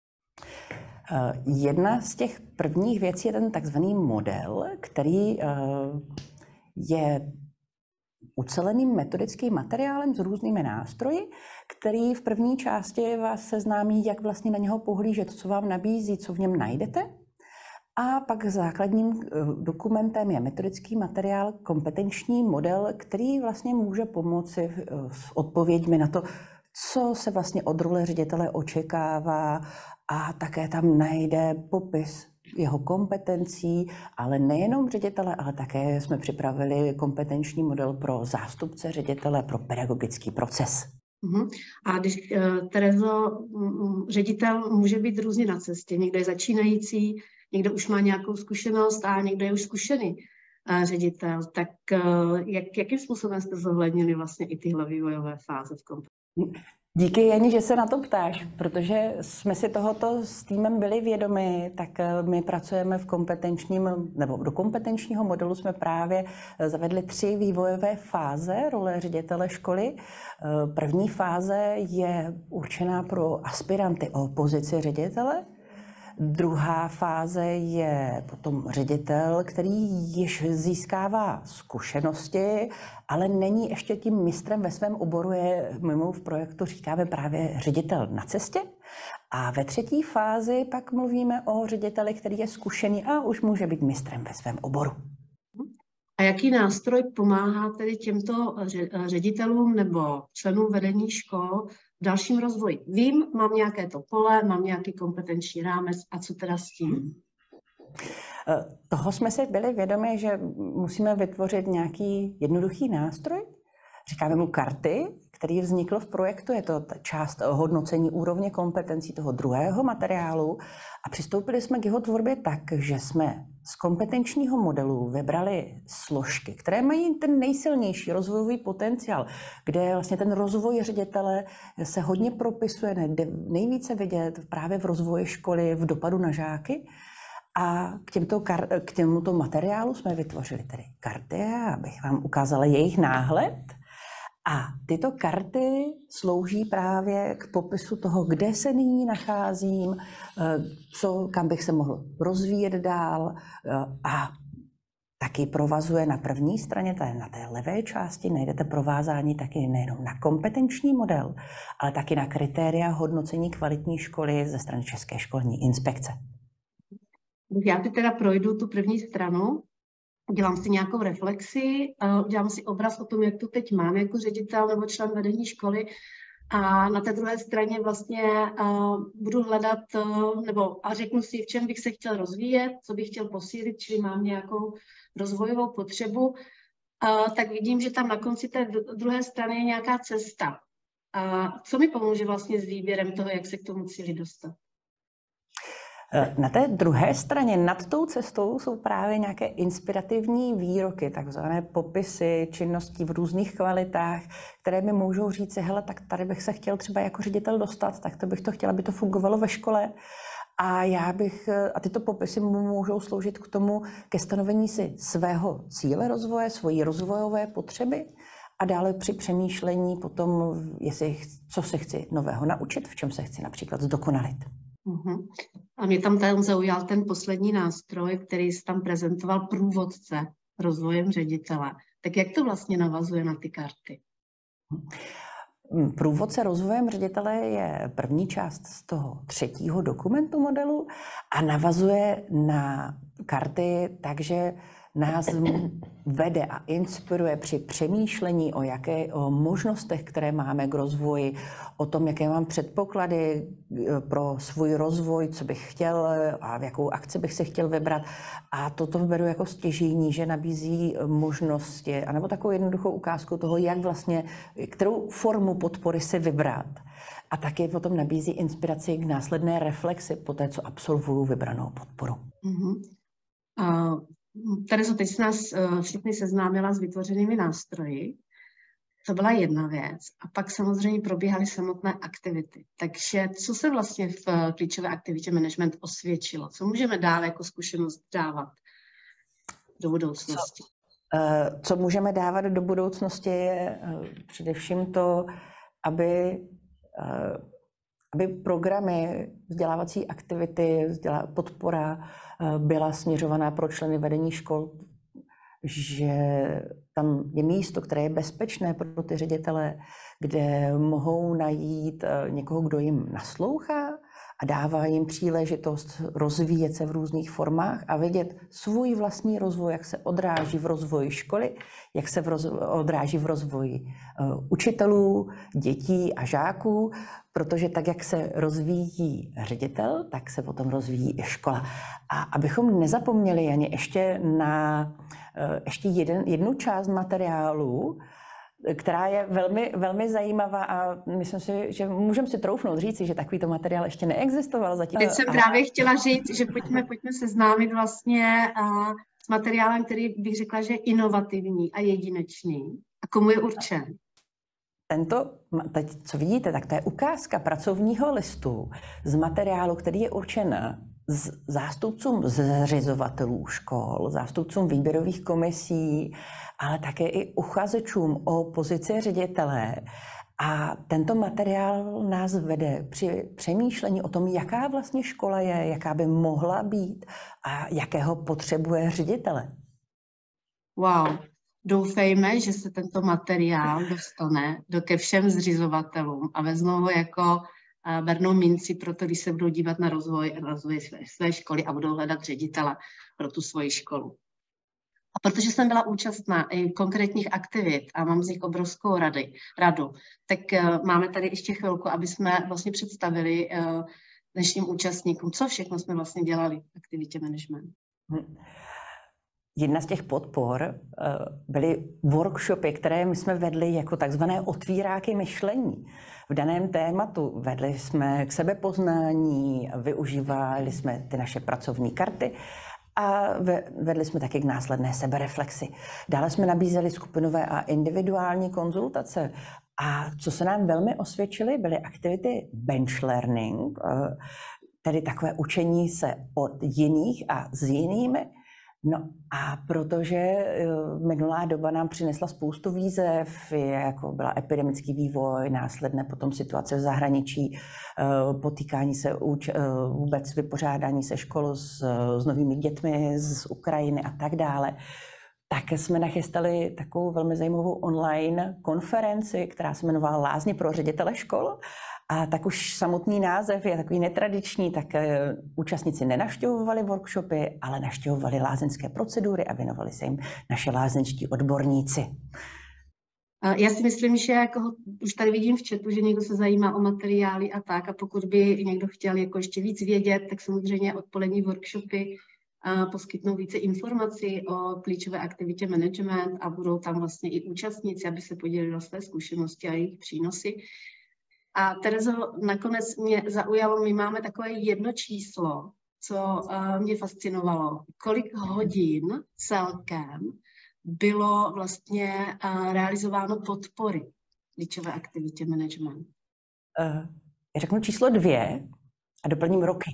Jedna z těch prvních věcí je ten takzvaný model, který je uceleným metodickým materiálem s různými nástroji, který v první části vás seznámí, jak vlastně na něho pohlížet, co vám nabízí, co v něm najdete. A pak základním dokumentem je metodický materiál, kompetenční model, který vlastně může pomoci s odpověďmi na to, co se vlastně od role ředitele očekává, a také tam najde popis jeho kompetencí, ale nejenom ředitele, ale také jsme připravili kompetenční model pro zástupce ředitele, pro pedagogický proces. Uhum. A když, Terezo, ředitel může být různě na cestě. Někdo je začínající, někdo už má nějakou zkušenost a někdo je už zkušený ředitel. Tak jak, jakým způsobem jste zohlednili vlastně i tyhle vývojové fáze v kompetenci? Díky, Jani, že se na to ptáš, protože jsme si tohoto s týmem byli vědomi, tak my pracujeme v kompetenčním, nebo do kompetenčního modelu jsme právě zavedli tři vývojové fáze role ředitele školy. První fáze je určená pro aspiranty o pozici ředitele. Druhá fáze je potom ředitel, který již získává zkušenosti, ale není ještě tím mistrem ve svém oboru, je mimo v projektu říkáme právě ředitel na cestě. A ve třetí fázi pak mluvíme o řediteli, který je zkušený a už může být mistrem ve svém oboru. A jaký nástroj pomáhá tedy těmto ředitelům nebo členům vedení škol v dalším rozvoji? Vím, mám nějaké to pole, mám nějaký kompetenční rámec a co teda s tím? Toho jsme si byli vědomi, že musíme vytvořit nějaký jednoduchý nástroj. Říkáme mu karty, který vznikl v projektu. Je to ta část hodnocení úrovně kompetencí toho druhého materiálu. A přistoupili jsme k jeho tvorbě tak, že jsme z kompetenčního modelu vybrali složky, které mají ten nejsilnější rozvojový potenciál, kde vlastně ten rozvoj ředitele se hodně propisuje, nejvíce vidět právě v rozvoji školy, v dopadu na žáky. A k, těmto kar- k těmuto materiálu jsme vytvořili tedy karty, abych vám ukázala jejich náhled. A tyto karty slouží právě k popisu toho, kde se nyní nacházím, co, kam bych se mohl rozvíjet dál a taky provazuje na první straně, tady na té levé části, najdete provázání taky nejenom na kompetenční model, ale taky na kritéria hodnocení kvalitní školy ze strany České školní inspekce. Já teď teda projdu tu první stranu. Udělám si nějakou reflexi, udělám si obraz o tom, jak to teď mám jako ředitel nebo člen vedení školy a na té druhé straně vlastně budu hledat nebo a řeknu si, v čem bych se chtěl rozvíjet, co bych chtěl posílit, čili mám nějakou rozvojovou potřebu, tak vidím, že tam na konci té druhé strany je nějaká cesta. A co mi pomůže vlastně s výběrem toho, jak se k tomu cíli dostat? Na té druhé straně nad tou cestou jsou právě nějaké inspirativní výroky, takzvané popisy činností v různých kvalitách, které mi můžou říct, hele, tak tady bych se chtěl třeba jako ředitel dostat, tak to bych to chtěla, aby to fungovalo ve škole. A já bych, a tyto popisy můžou sloužit k tomu, ke stanovení si svého cíle rozvoje, svojí rozvojové potřeby a dále při přemýšlení potom, jestli, co se chci nového naučit, v čem se chci například zdokonalit. Uhum. A mě tam ten zaujal ten poslední nástroj, který jsi tam prezentoval, průvodce rozvojem ředitele. Tak jak to vlastně navazuje na ty karty? Průvodce rozvojem ředitele je první část z toho třetího dokumentu modelu a navazuje na karty, takže nás vede a inspiruje při přemýšlení o, jaké, o možnostech, které máme k rozvoji, o tom, jaké mám předpoklady pro svůj rozvoj, co bych chtěl a v jakou akci bych se chtěl vybrat. A toto beru jako stěžejní, že nabízí možnosti, anebo takovou jednoduchou ukázku toho, jak vlastně, kterou formu podpory si vybrat. A taky potom nabízí inspiraci k následné reflexi po té, co absolvuju vybranou podporu. Mm-hmm. Uh... Terezo, teď jsi nás všichni seznámila s vytvořenými nástroji. To byla jedna věc. A pak samozřejmě probíhaly samotné aktivity. Takže co se vlastně v klíčové aktivitě management osvědčilo? Co můžeme dál jako zkušenost dávat do budoucnosti? Co, co můžeme dávat do budoucnosti je především to, aby, aby programy, vzdělávací aktivity, vzdělá, podpora byla směřovaná pro členy vedení škol, že tam je místo, které je bezpečné pro ty ředitele, kde mohou najít někoho, kdo jim naslouchá a dává jim příležitost rozvíjet se v různých formách a vidět svůj vlastní rozvoj, jak se odráží v rozvoji školy, jak se v rozvoji, odráží v rozvoji uh, učitelů, dětí a žáků, protože tak, jak se rozvíjí ředitel, tak se potom rozvíjí i škola. A abychom nezapomněli ani ještě na uh, ještě jeden, jednu část materiálu, která je velmi, velmi zajímavá a myslím si, že můžeme si troufnout říci, že takovýto materiál ještě neexistoval zatím. Teď jsem právě chtěla říct, že pojďme, pojďme seznámit vlastně a, s materiálem, který bych řekla, že je inovativní a jedinečný. A komu je určen? Tento, teď, co vidíte, tak to je ukázka pracovního listu z materiálu, který je určen z zástupcům zřizovatelů škol, zástupcům výběrových komisí, ale také i uchazečům o pozici ředitele. A tento materiál nás vede při přemýšlení o tom, jaká vlastně škola je, jaká by mohla být a jakého potřebuje ředitele. Wow. Doufejme, že se tento materiál dostane do ke všem zřizovatelům a vezmou ho jako bernou minci pro to, když se budou dívat na rozvoj, rozvoj své, své školy a budou hledat ředitele pro tu svoji školu. A protože jsem byla účastná i konkrétních aktivit a mám z nich obrovskou rady, radu, tak uh, máme tady ještě chvilku, aby jsme vlastně představili uh, dnešním účastníkům, co všechno jsme vlastně dělali v aktivitě management. Hmm. Jedna z těch podpor byly workshopy, které my jsme vedli jako takzvané otvíráky myšlení. V daném tématu vedli jsme k sebepoznání, využívali jsme ty naše pracovní karty a vedli jsme taky k následné sebereflexi. Dále jsme nabízeli skupinové a individuální konzultace. A co se nám velmi osvědčily, byly aktivity bench learning, tedy takové učení se od jiných a s jinými. No a protože minulá doba nám přinesla spoustu výzev, jako byla epidemický vývoj, následné potom situace v zahraničí, potýkání se vůbec vypořádání se škol s, s novými dětmi z Ukrajiny a tak dále, tak jsme nachystali takovou velmi zajímavou online konferenci, která se jmenovala Lázně pro ředitele škol. A tak už samotný název je takový netradiční, tak účastníci nenavštěvovali workshopy, ale navštěvovali lázeňské procedury a věnovali se jim naše lázeňští odborníci. Já si myslím, že jako už tady vidím v chatu, že někdo se zajímá o materiály a tak, a pokud by někdo chtěl jako ještě víc vědět, tak samozřejmě odpolední workshopy poskytnou více informací o klíčové aktivitě management a budou tam vlastně i účastníci, aby se podělili o své zkušenosti a jejich přínosy. A Terezo, nakonec mě zaujalo, my máme takové jedno číslo, co uh, mě fascinovalo. Kolik hodin celkem bylo vlastně uh, realizováno podpory klíčové aktivitě management? Uh, já řeknu číslo dvě a doplním roky.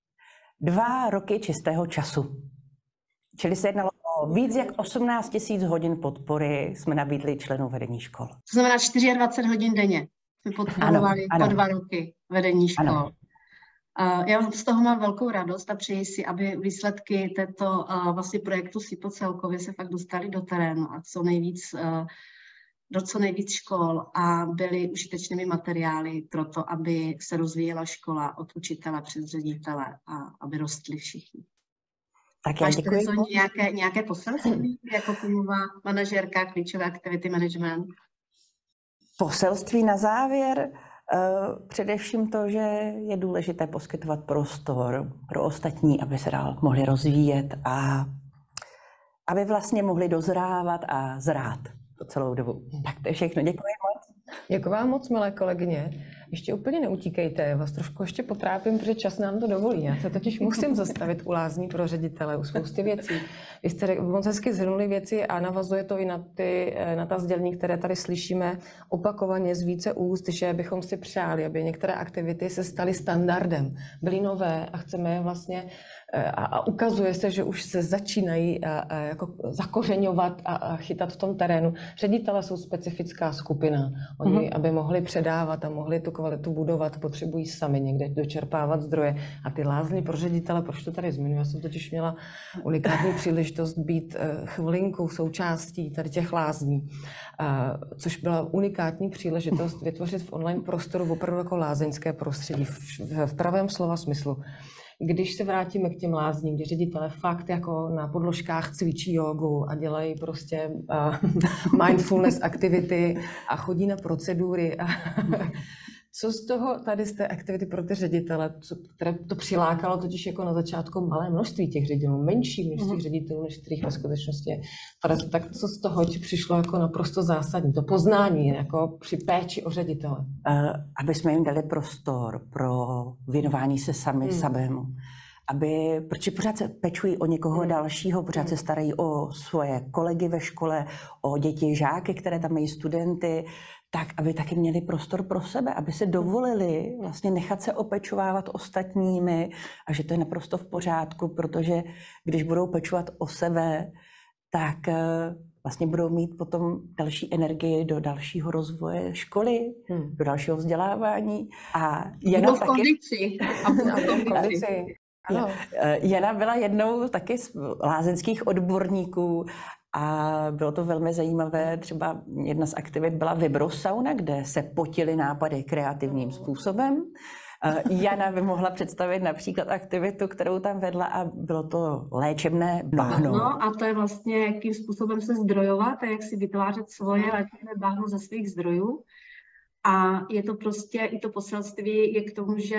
Dva roky čistého času. Čili se jednalo o víc jak osmnáct tisíc hodin podpory jsme nabídli členům vedení škol. To znamená dvacet čtyři hodin denně. Jsme podporovali ano, ano. po dva roky vedení škol. Ano. Uh, já z toho mám velkou radost a přeji si, aby výsledky této uh, vlastně projektu SIPO celkově se fakt dostaly do terénu a co nejvíc, uh, do co nejvíc škol a byly užitečnými materiály pro to, aby se rozvíjela škola od učitele přes ředitele a aby rostli všichni. Tak já Máš děkuji. Máš nějaké, nějaké poselství jako týmová manažérka klíčové aktivity management? Poselství na závěr, především to, že je důležité poskytovat prostor pro ostatní, aby se dál mohli rozvíjet a aby vlastně mohli dozrávat a zrát po celou dobu. Tak to je všechno. Děkuji moc. Děkuji vám moc, milé kolegyně. Ještě úplně neutíkejte, já vás trošku ještě potrápím, protože čas nám to dovolí. Já se totiž musím zastavit u lázní pro ředitele, u spousty věcí. Vy jste moc hezky shrnuli věci a navazuje to i na, ty, na ta sdělení, které tady slyšíme opakovaně z více úst, že bychom si přáli, aby některé aktivity se staly standardem, byly nové a chceme je vlastně a, a ukazuje se, že už se začínají a, a jako zakořeňovat a, a chytat v tom terénu. Ředitele jsou specifická skupina. Oni, mm-hmm. aby mohli předávat a mohli tu kvalitu budovat, potřebují sami někde dočerpávat zdroje. A ty lázně pro ředitele, proč to tady zmiňuji? Já jsem totiž měla unikátní příležitost být chvilinku součástí tady těch lázní, což byla unikátní příležitost vytvořit v online prostoru opravdu jako lázeňské prostředí v, v pravém slova smyslu. Když se vrátíme k těm lázním, kdy ředitele fakt jako na podložkách cvičí jogu a dělají prostě uh, mindfulness aktivity a chodí na procedury. A co z toho tady z té aktivity pro ty ředitele, co, které to přilákalo totiž jako na začátku malé množství těch ředitelů, menší množství mm. ředitelů, než kterých ve skutečnosti je. Tak co z toho přišlo jako naprosto zásadní, to poznání jako při péči o ředitele? Uh, aby jsme jim dali prostor pro věnování se sami mm. sabému. Aby, protože pořád se pečují o někoho mm. dalšího, pořád mm. se starají o svoje kolegy ve škole, o děti, žáky, které tam mají studenty, tak aby taky měli prostor pro sebe, aby se dovolili vlastně nechat se opečovávat ostatními a že to je naprosto v pořádku, protože když budou pečovat o sebe, tak vlastně budou mít potom další energii do dalšího rozvoje školy, hmm. do dalšího vzdělávání. A Jana v taky... kondici. A v kondici. Ano. Jana byla jednou taky z lázeňských odborníků a bylo to velmi zajímavé. Třeba jedna z aktivit byla vibrosauna, kde se potily nápady kreativním způsobem. Jana by mohla představit například aktivitu, kterou tam vedla, a bylo to léčebné bahno. No a to je vlastně, jakým způsobem se zdrojovat a jak si vytvářet svoje léčebné bahno ze svých zdrojů. A je to prostě, i to poselství je k tomu, že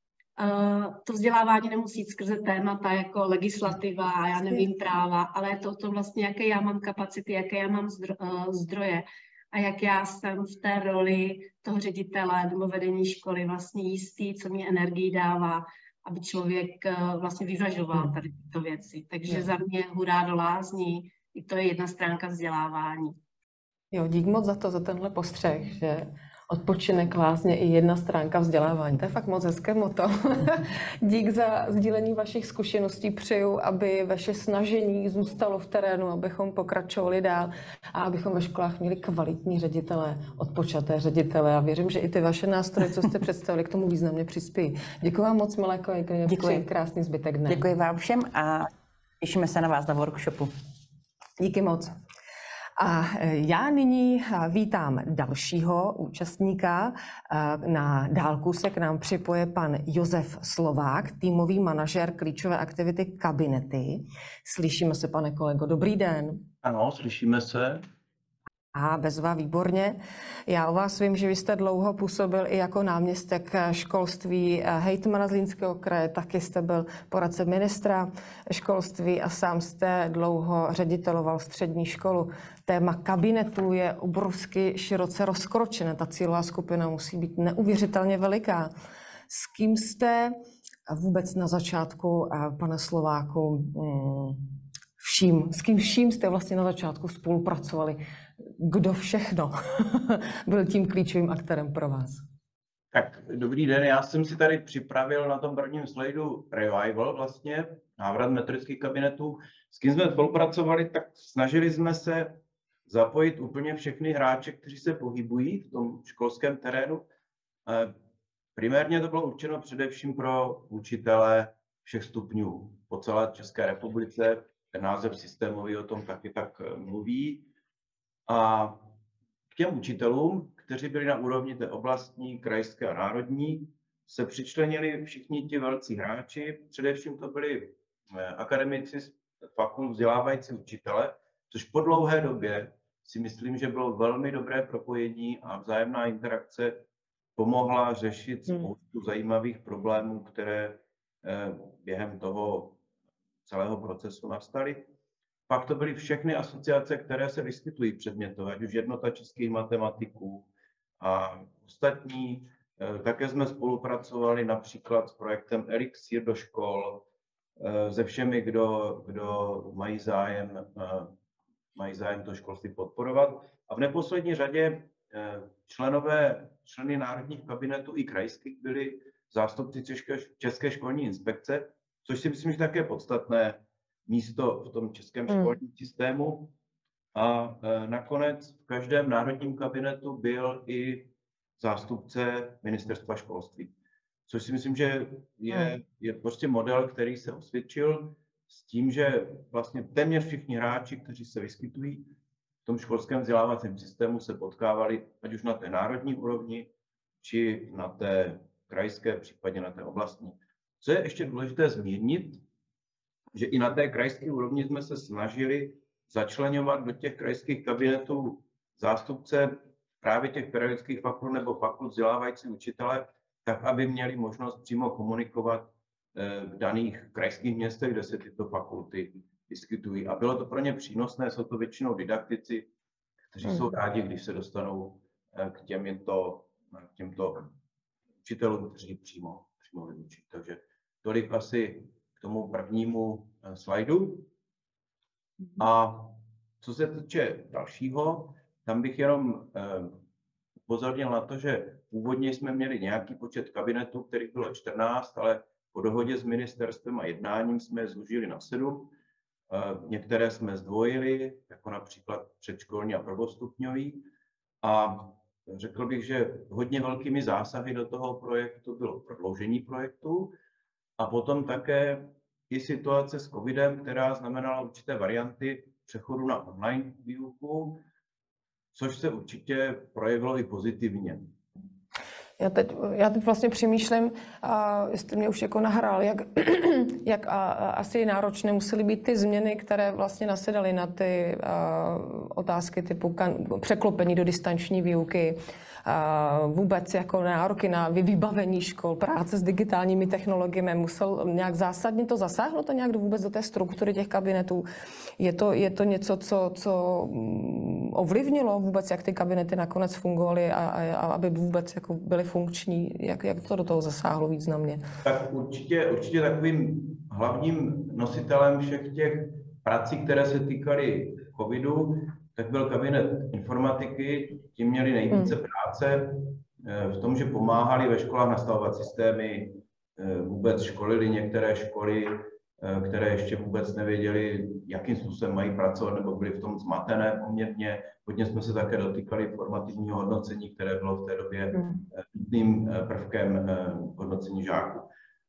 uh, to vzdělávání nemusí jít skrze témata jako legislativa a já nevím práva, ale je to o tom vlastně, jaké já mám kapacity, jaké já mám zdro, uh, zdroje. A jak já jsem v té roli toho ředitele nebo vedení školy vlastně jistý, co mě energii dává, aby člověk vlastně vyvažoval tady tyto věci. Takže za mě hurá do lázní, i to je jedna stránka vzdělávání. Jo, dík moc za to, za tenhle postřeh, že odpočinek lázně i jedna stránka vzdělávání. To je fakt moc hezké moto. Dík za sdílení vašich zkušeností. Přeju, aby vaše snažení zůstalo v terénu, abychom pokračovali dál a abychom ve školách měli kvalitní ředitele, odpočaté ředitele. A věřím, že i ty vaše nástroje, co jste představili, k tomu významně přispějí. Děkuji vám moc, milé kolegyně. Děkuji. Krásný zbytek dne. Děkuji vám všem a těšíme se na vás na workshopu. Díky moc. A já nyní vítám dalšího účastníka. Na dálku se k nám připoje pan Josef Slovák, týmový manažer klíčové aktivity Kabinety. Slyšíme se, pane kolego, dobrý den. Ano, slyšíme se. A bezva, výborně. Já o vás vím, že vy jste dlouho působil i jako náměstek školství hejtmana Zlínského kraje, taky jste byl poradce ministra školství a sám jste dlouho řediteloval střední školu. Téma kabinetů je obrovsky široce rozkročené, ta cílová skupina musí být neuvěřitelně veliká. S kým jste vůbec na začátku, pane Slováku, vším, s kým vším jste vlastně na začátku spolupracovali? Kdo všechno byl tím klíčovým aktérem pro vás? Tak dobrý den, já jsem si tady připravil na tom prvním slajdu revival vlastně, návrat metodických kabinetů. S kým jsme spolupracovali, tak snažili jsme se zapojit úplně všechny hráče, kteří se pohybují v tom školském terénu. Primárně to bylo určeno především pro učitele všech stupňů po celé České republice. Ten název systémový o tom taky tak mluví. A k těm učitelům, kteří byli na úrovni té oblastní, krajské a národní, se přičlenili všichni ti velcí hráči. Především to byli akademici z fakult vzdělávající učitele, což po dlouhé době si myslím, že bylo velmi dobré propojení a vzájemná interakce pomohla řešit spoustu zajímavých problémů, které během toho celého procesu nastaly. Pak to byly všechny asociace, které se vyskytují předmětové, ať už Jednota českých matematiků a ostatní. Také jsme spolupracovali například s projektem Elixír do škol, se všemi, kdo, kdo mají zájem, mají zájem to školství podporovat. A v neposlední řadě členové, členy národních kabinetů i krajských byli zástupci České, České školní inspekce, což si myslím, že také je podstatné místo v tom českém školním systému. A e, nakonec v každém národním kabinetu byl i zástupce ministerstva školství. Což si myslím, že je, je prostě model, který se osvědčil s tím, že vlastně téměř všichni hráči, kteří se vyskytují v tom školském vzdělávacím systému, se potkávali ať už na té národní úrovni, či na té krajské, případně na té oblastní. Co je ještě důležité zmírnit, že i na té krajské úrovni jsme se snažili začleňovat do těch krajských kabinetů zástupce právě těch pedagogických fakult nebo fakult vzdělávající učitele, tak aby měli možnost přímo komunikovat v daných krajských městech, kde se tyto fakulty vyskytují. A bylo to pro ně přínosné, jsou to většinou didaktici, kteří jsou rádi, když se dostanou k těmto, k těmto učitelům, kteří přímo, přímo vyučí. Takže tolik asi k tomu prvnímu slajdu. A co se týče dalšího, tam bych jenom upozornil na to, že původně jsme měli nějaký počet kabinetů, kterých bylo čtrnáct, ale po dohodě s ministerstvem a jednáním jsme je zúžili na sedm. Některé jsme zdvojili, jako například předškolní a prvostupňový. A řekl bych, že hodně velkými zásahy do toho projektu bylo prodloužení projektu a potom také i situace s covidem, která znamenala určité varianty přechodu na online výuku, což se určitě projevilo i pozitivně. Já teď, já teď vlastně přemýšlím, a jestli mě už jako nahrál, jak, jak a, a asi náročné musely být ty změny, které vlastně nasedaly na ty a, otázky typu kan, překlopení do distanční výuky, a vůbec jako nároky na vybavení škol, práce s digitálními technologiemi. Musel nějak zásadně to zasáhlo to nějak vůbec do té struktury těch kabinetů? Je to, je to něco, co, co ovlivnilo vůbec, jak ty kabinety nakonec fungovaly a, a, a aby vůbec jako byly funkční? Jak, jak to do toho zasáhlo významně? Tak určitě, určitě takovým hlavním nositelem všech těch prací, které se týkaly covidu, tak byl kabinet informatiky. Ti měli nejvíce hmm. práce v tom, že pomáhali ve školách nastavovat systémy, vůbec školili některé školy, které ještě vůbec nevěděli, jakým způsobem mají pracovat, nebo byly v tom zmatené poměrně. Hodně jsme se také dotýkali formativního hodnocení, které bylo v té době nutným prvkem hodnocení žáků.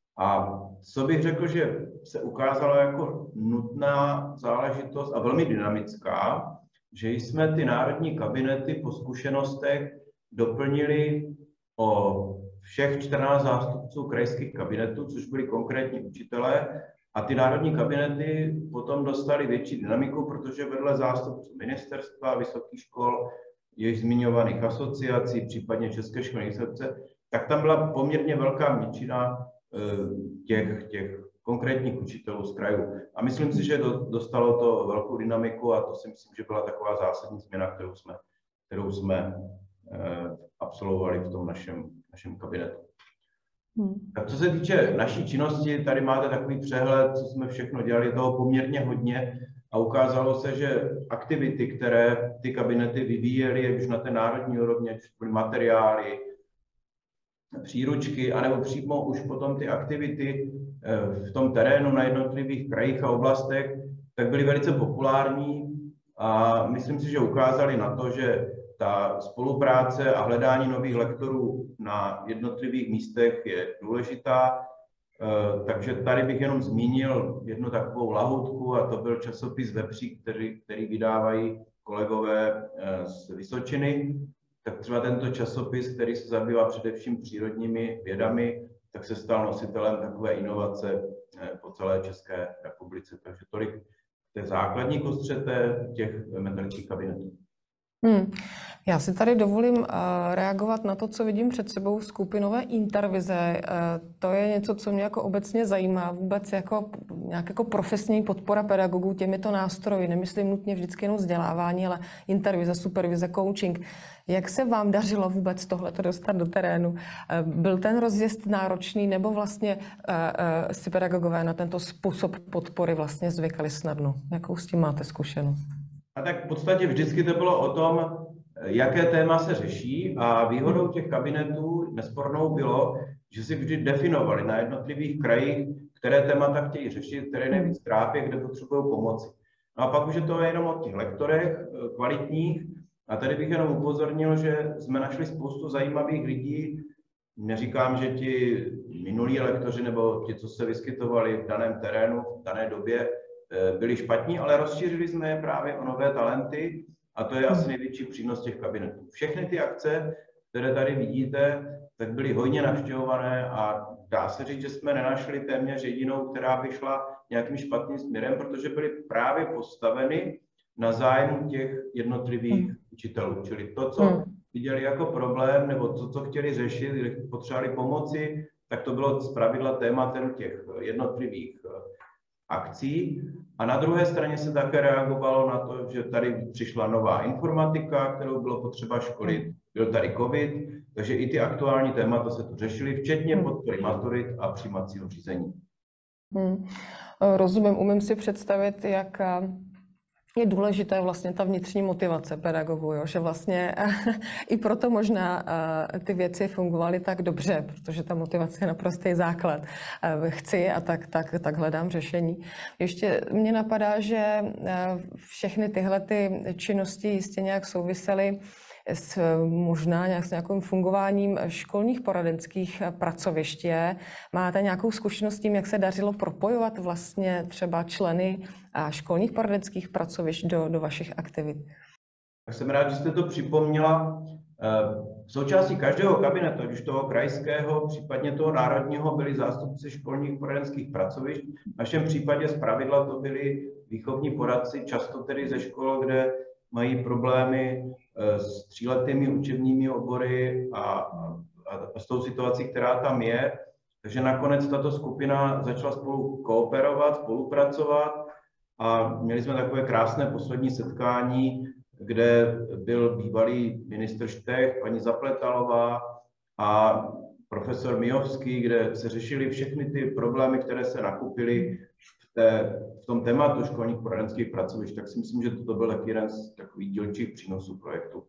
A co bych řekl, že se ukázalo jako nutná záležitost a velmi dynamická, že jsme ty národní kabinety po zkušenostech doplnili o všech čtrnáct zástupců krajských kabinetů, což byli konkrétní učitelé, a ty národní kabinety potom dostaly větší dynamiku, protože vedle zástupců ministerstva, vysokých škol, jejich zmiňovaných asociací, případně České školní sekce, tak tam byla poměrně velká většina těch, těch konkrétních učitelů z krajů. A myslím si, že do, dostalo to velkou dynamiku a to si myslím, že byla taková zásadní změna, kterou jsme, kterou jsme eh, absolvovali v tom našem, našem kabinetu. Hmm. Tak co se týče naší činnosti, tady máte takový přehled, co jsme všechno dělali, toho poměrně hodně a ukázalo se, že aktivity, které ty kabinety vyvíjely, už na té národní úrovni, ať byly materiály, příručky, anebo přímo už potom ty aktivity v tom terénu na jednotlivých krajích a oblastech, tak byly velice populární a myslím si, že ukázali na to, že ta spolupráce a hledání nových lektorů na jednotlivých místech je důležitá. Takže tady bych jenom zmínil jednu takovou lahůdku a to byl časopis Vepřík, který, který vydávají kolegové z Vysočiny. Tak třeba tento časopis, který se zabývá především přírodními vědami, tak se stal nositelem takové inovace po celé České republice. Takže tolik té základní kostřete těch metodických kabinetů. Hmm. Já si tady dovolím uh, reagovat na to, co vidím před sebou, skupinové intervize. Uh, to je něco, co mě jako obecně zajímá, vůbec jako nějak jako profesní podpora pedagogů těmito nástroji. Nemyslím nutně vždycky jenom vzdělávání, ale intervize, supervize, coaching. Jak se vám dařilo vůbec tohleto dostat do terénu? Uh, byl ten rozjezd náročný, nebo vlastně uh, uh, si pedagogové na tento způsob podpory vlastně zvykali snadno? Jakou s tím máte zkušenost? A tak v podstatě vždycky to bylo o tom, jaké téma se řeší, a výhodou těch kabinetů nespornou bylo, že si vždy definovali na jednotlivých krajích, které témata chtějí řešit, které nejvíc trápí, kde potřebují pomoci. No a pak už je to jenom o těch lektorech kvalitních, a tady bych jenom upozornil, že jsme našli spoustu zajímavých lidí. Neříkám, že ti minulí lektoři nebo ti, co se vyskytovali v daném terénu, v dané době, byli špatní, ale rozšířili jsme je právě o nové talenty a to je asi největší přínos těch kabinetů. Všechny ty akce, které tady vidíte, tak byly hojně navštěvované a dá se říct, že jsme nenašli téměř jedinou, která by šla nějakým špatným směrem, protože byly právě postaveny na zájmu těch jednotlivých učitelů. Čili to, co viděli jako problém, nebo to, co chtěli řešit, kdy potřebovali pomoci, tak to bylo zpravidla tématem těch jednotlivých akcí. A na druhé straně se také reagovalo na to, že tady přišla nová informatika, kterou bylo potřeba školit. Byl tady covid, takže i ty aktuální témata se tu řešily, včetně podpory maturit a přijímacího řízení. Hmm. Rozumím, umím si představit, jak Je důležité vlastně ta vnitřní motivace pedagogů, jo? Že vlastně i proto možná ty věci fungovaly tak dobře, protože ta motivace je naprostý základ. Chci a tak, tak, tak hledám řešení. Ještě mě napadá, že všechny tyhle ty činnosti jistě nějak souvisely s možná nějak s nějakým fungováním školních poradenských pracovišť. Máte nějakou zkušenost s tím, jak se dařilo propojovat vlastně třeba členy a školních poradenských pracovišť do, do vašich aktivit? Tak jsem rád, že jste to připomněla. V součástí každého kabinetu, ať už toho krajského, případně toho národního, byli zástupci školních poradenských pracovišť. V našem případě zpravidla to byli výchovní poradci, často tedy ze škol, kde mají problémy s tříletými učebními obory a, a, a s tou situací, která tam je. Takže nakonec tato skupina začala spolu kooperovat, spolupracovat a měli jsme takové krásné poslední setkání, kde byl bývalý ministr Štech, paní Zapletalová a profesor Mijovský, kde se řešily všechny ty problémy, které se nakupily v, té, v tom tématu školních poradenských pracovišť. Tak si myslím, že toto byl taky jeden z takových dílčích přínosů projektu.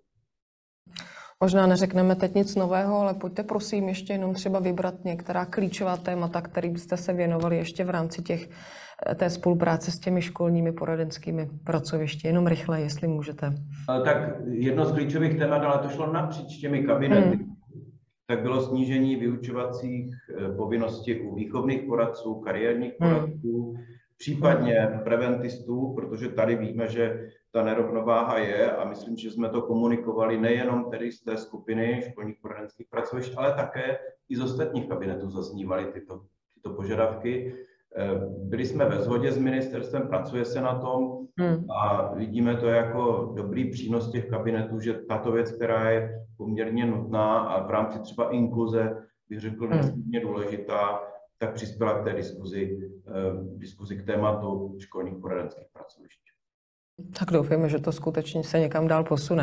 Možná neřekneme teď nic nového, ale pojďte prosím ještě jenom třeba vybrat některá klíčová témata, kterým byste se věnovali ještě v rámci těch, té spolupráce s těmi školními poradenskými pracovišti. Jenom rychle, jestli můžete. Tak jedno z klíčových témat, ale to šlo napříč těmi kabinety, hmm. tak bylo snížení vyučovacích povinností u výchovných poradců, kariérních poradců, hmm. případně preventistů, protože tady víme, že ta nerovnováha je a myslím, že jsme to komunikovali nejenom tedy z té skupiny školních poradenských pracovišť, ale také i z ostatních kabinetů zaznívaly tyto, tyto požadavky. Byli jsme ve shodě s ministerstvem, pracuje se na tom a vidíme to jako dobrý přínos těch kabinetů, že tato věc, která je poměrně nutná a v rámci třeba inkluze, bych řekl, nesmírně důležitá, tak přispěla k té diskuzi, diskuzi k tématu školních poradenských pracovišť. Tak doufáme, že to skutečně se někam dál posune.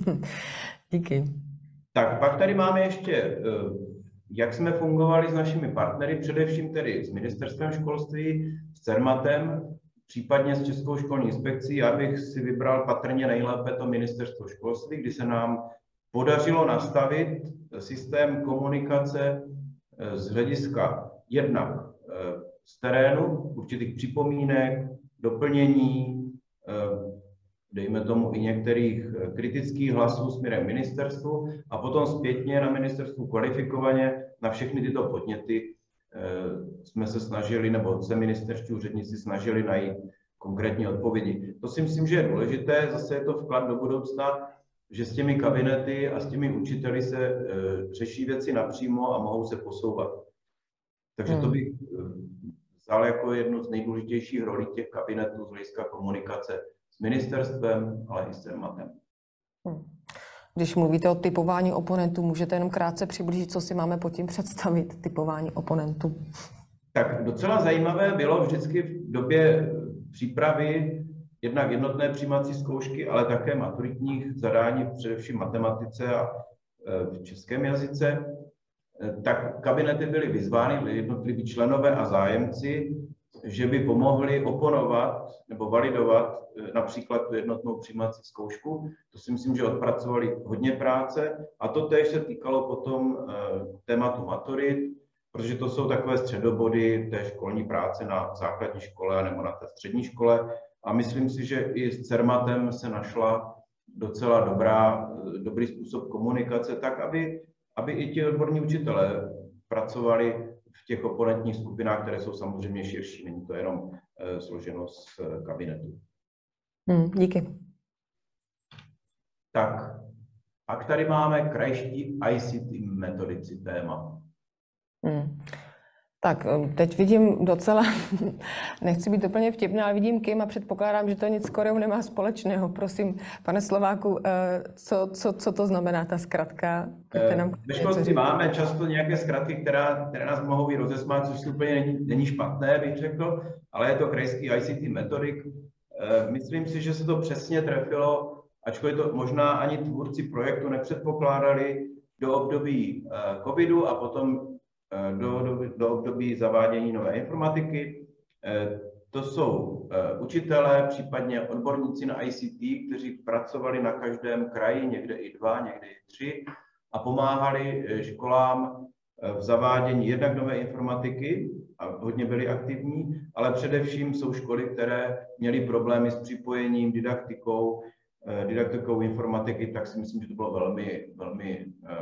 Díky. Tak pak tady máme ještě, jak jsme fungovali s našimi partnery, především tedy s Ministerstvem školství, s Cermatem, případně s Českou školní inspekcí. Já bych si vybral patrně nejlépe to Ministerstvo školství, kdy se nám podařilo nastavit systém komunikace z hlediska jednak z terénu, určitých připomínek, doplnění, dejme tomu i některých kritických hlasů směrem ministerstvu a potom zpětně na ministerstvu kvalifikovaně na všechny tyto podněty jsme se snažili, nebo se ministerští úředníci snažili najít konkrétní odpovědi. To si myslím, že je důležité, zase je to vklad do budoucna, že s těmi kabinety a s těmi učiteli se řeší věci napřímo a mohou se posouvat. Takže to bych vzal jako jednu z nejdůležitějších rolí těch kabinetů z hlediska komunikace s ministerstvem, ale i s Cermatem. Když mluvíte o typování oponentů, můžete jenom krátce přiblížit, co si máme pod tím představit, typování oponentů? Tak docela zajímavé bylo vždycky v době přípravy jednak jednotné přijímací zkoušky, ale také maturitních zadání, především v matematice a v českém jazyce, tak kabinety byly vyzvány, jednotliví členové a zájemci, že by pomohli oponovat nebo validovat například tu jednotnou přijímací zkoušku. To si myslím, že odpracovali hodně práce a to též se týkalo potom tématu maturit, protože to jsou takové středobody té školní práce na základní škole nebo na té střední škole a myslím si, že i s Cermatem se našla docela dobrá, dobrý způsob komunikace, tak aby, aby i ti odborní učitelé pracovali v těch oponentních skupinách, které jsou samozřejmě širší. Není to jenom uh, složeno z uh, kabinetu. Hmm, díky. Tak, pak tady máme krajští I C T metodici téma. Hmm. Tak, teď vidím docela, nechci být úplně vtipná, ale vidím Kim a předpokládám, že to nic s Koreou nemá společného. Prosím, pane Slováku, co, co, co to znamená ta zkratka? Nám ve školství máme často nějaké zkratky, která, které nás mohou i rozesmát, což si úplně není, není špatné, bych řekl, ale je to krajský I C T metodik. Myslím si, že se to přesně trefilo, ačkoliv to možná ani tvůrci projektu nepředpokládali, do období covidu a potom Do, do, do období zavádění nové informatiky. to jsou učitelé, případně odborníci na I C T, kteří pracovali na každém kraji, někde i dva, někde i tři, a pomáhali školám v zavádění jednak nové informatiky, a hodně byli aktivní, ale především jsou školy, které měly problémy s připojením, didaktikou, didaktikou informatiky, tak si myslím, že to bylo velmi, velmi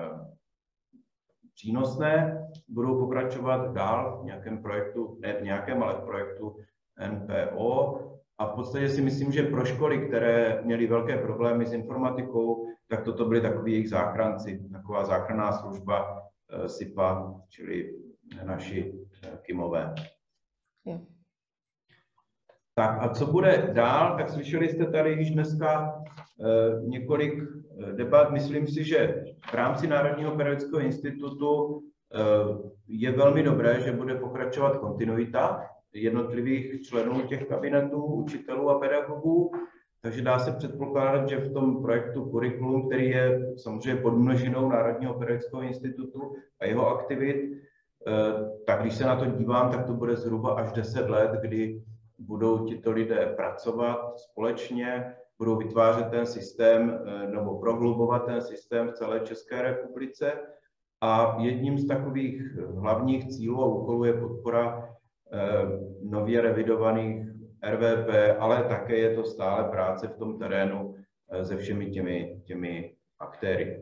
přínosné. Budou pokračovat dál v nějakém projektu, ne v nějakém, ale v projektu N P O. A v podstatě si myslím, že pro školy, které měly velké problémy s informatikou, tak toto byly takový jejich záchranci, taková záchranná služba S I P A, čili naši Kimové. Je. Tak a co bude dál? Tak slyšeli jste tady již dneska eh, několik debat. Myslím si, že v rámci Národního pedagogického institutu eh, je velmi dobré, že bude pokračovat kontinuita jednotlivých členů těch kabinetů, učitelů a pedagogů. Takže dá se předpokládat, že v tom projektu Curriculum, který je samozřejmě podmnožinou Národního pedagogického institutu a jeho aktivit, tak když se na to dívám, tak to bude zhruba až deset let, kdy budou tito lidé pracovat společně, budou vytvářet ten systém nebo prohlubovat ten systém v celé České republice. A jedním z takových hlavních cílů a úkolů je podpora nově revidovaných R V P, ale také je to stále práce v tom terénu se všemi těmi, těmi aktéry.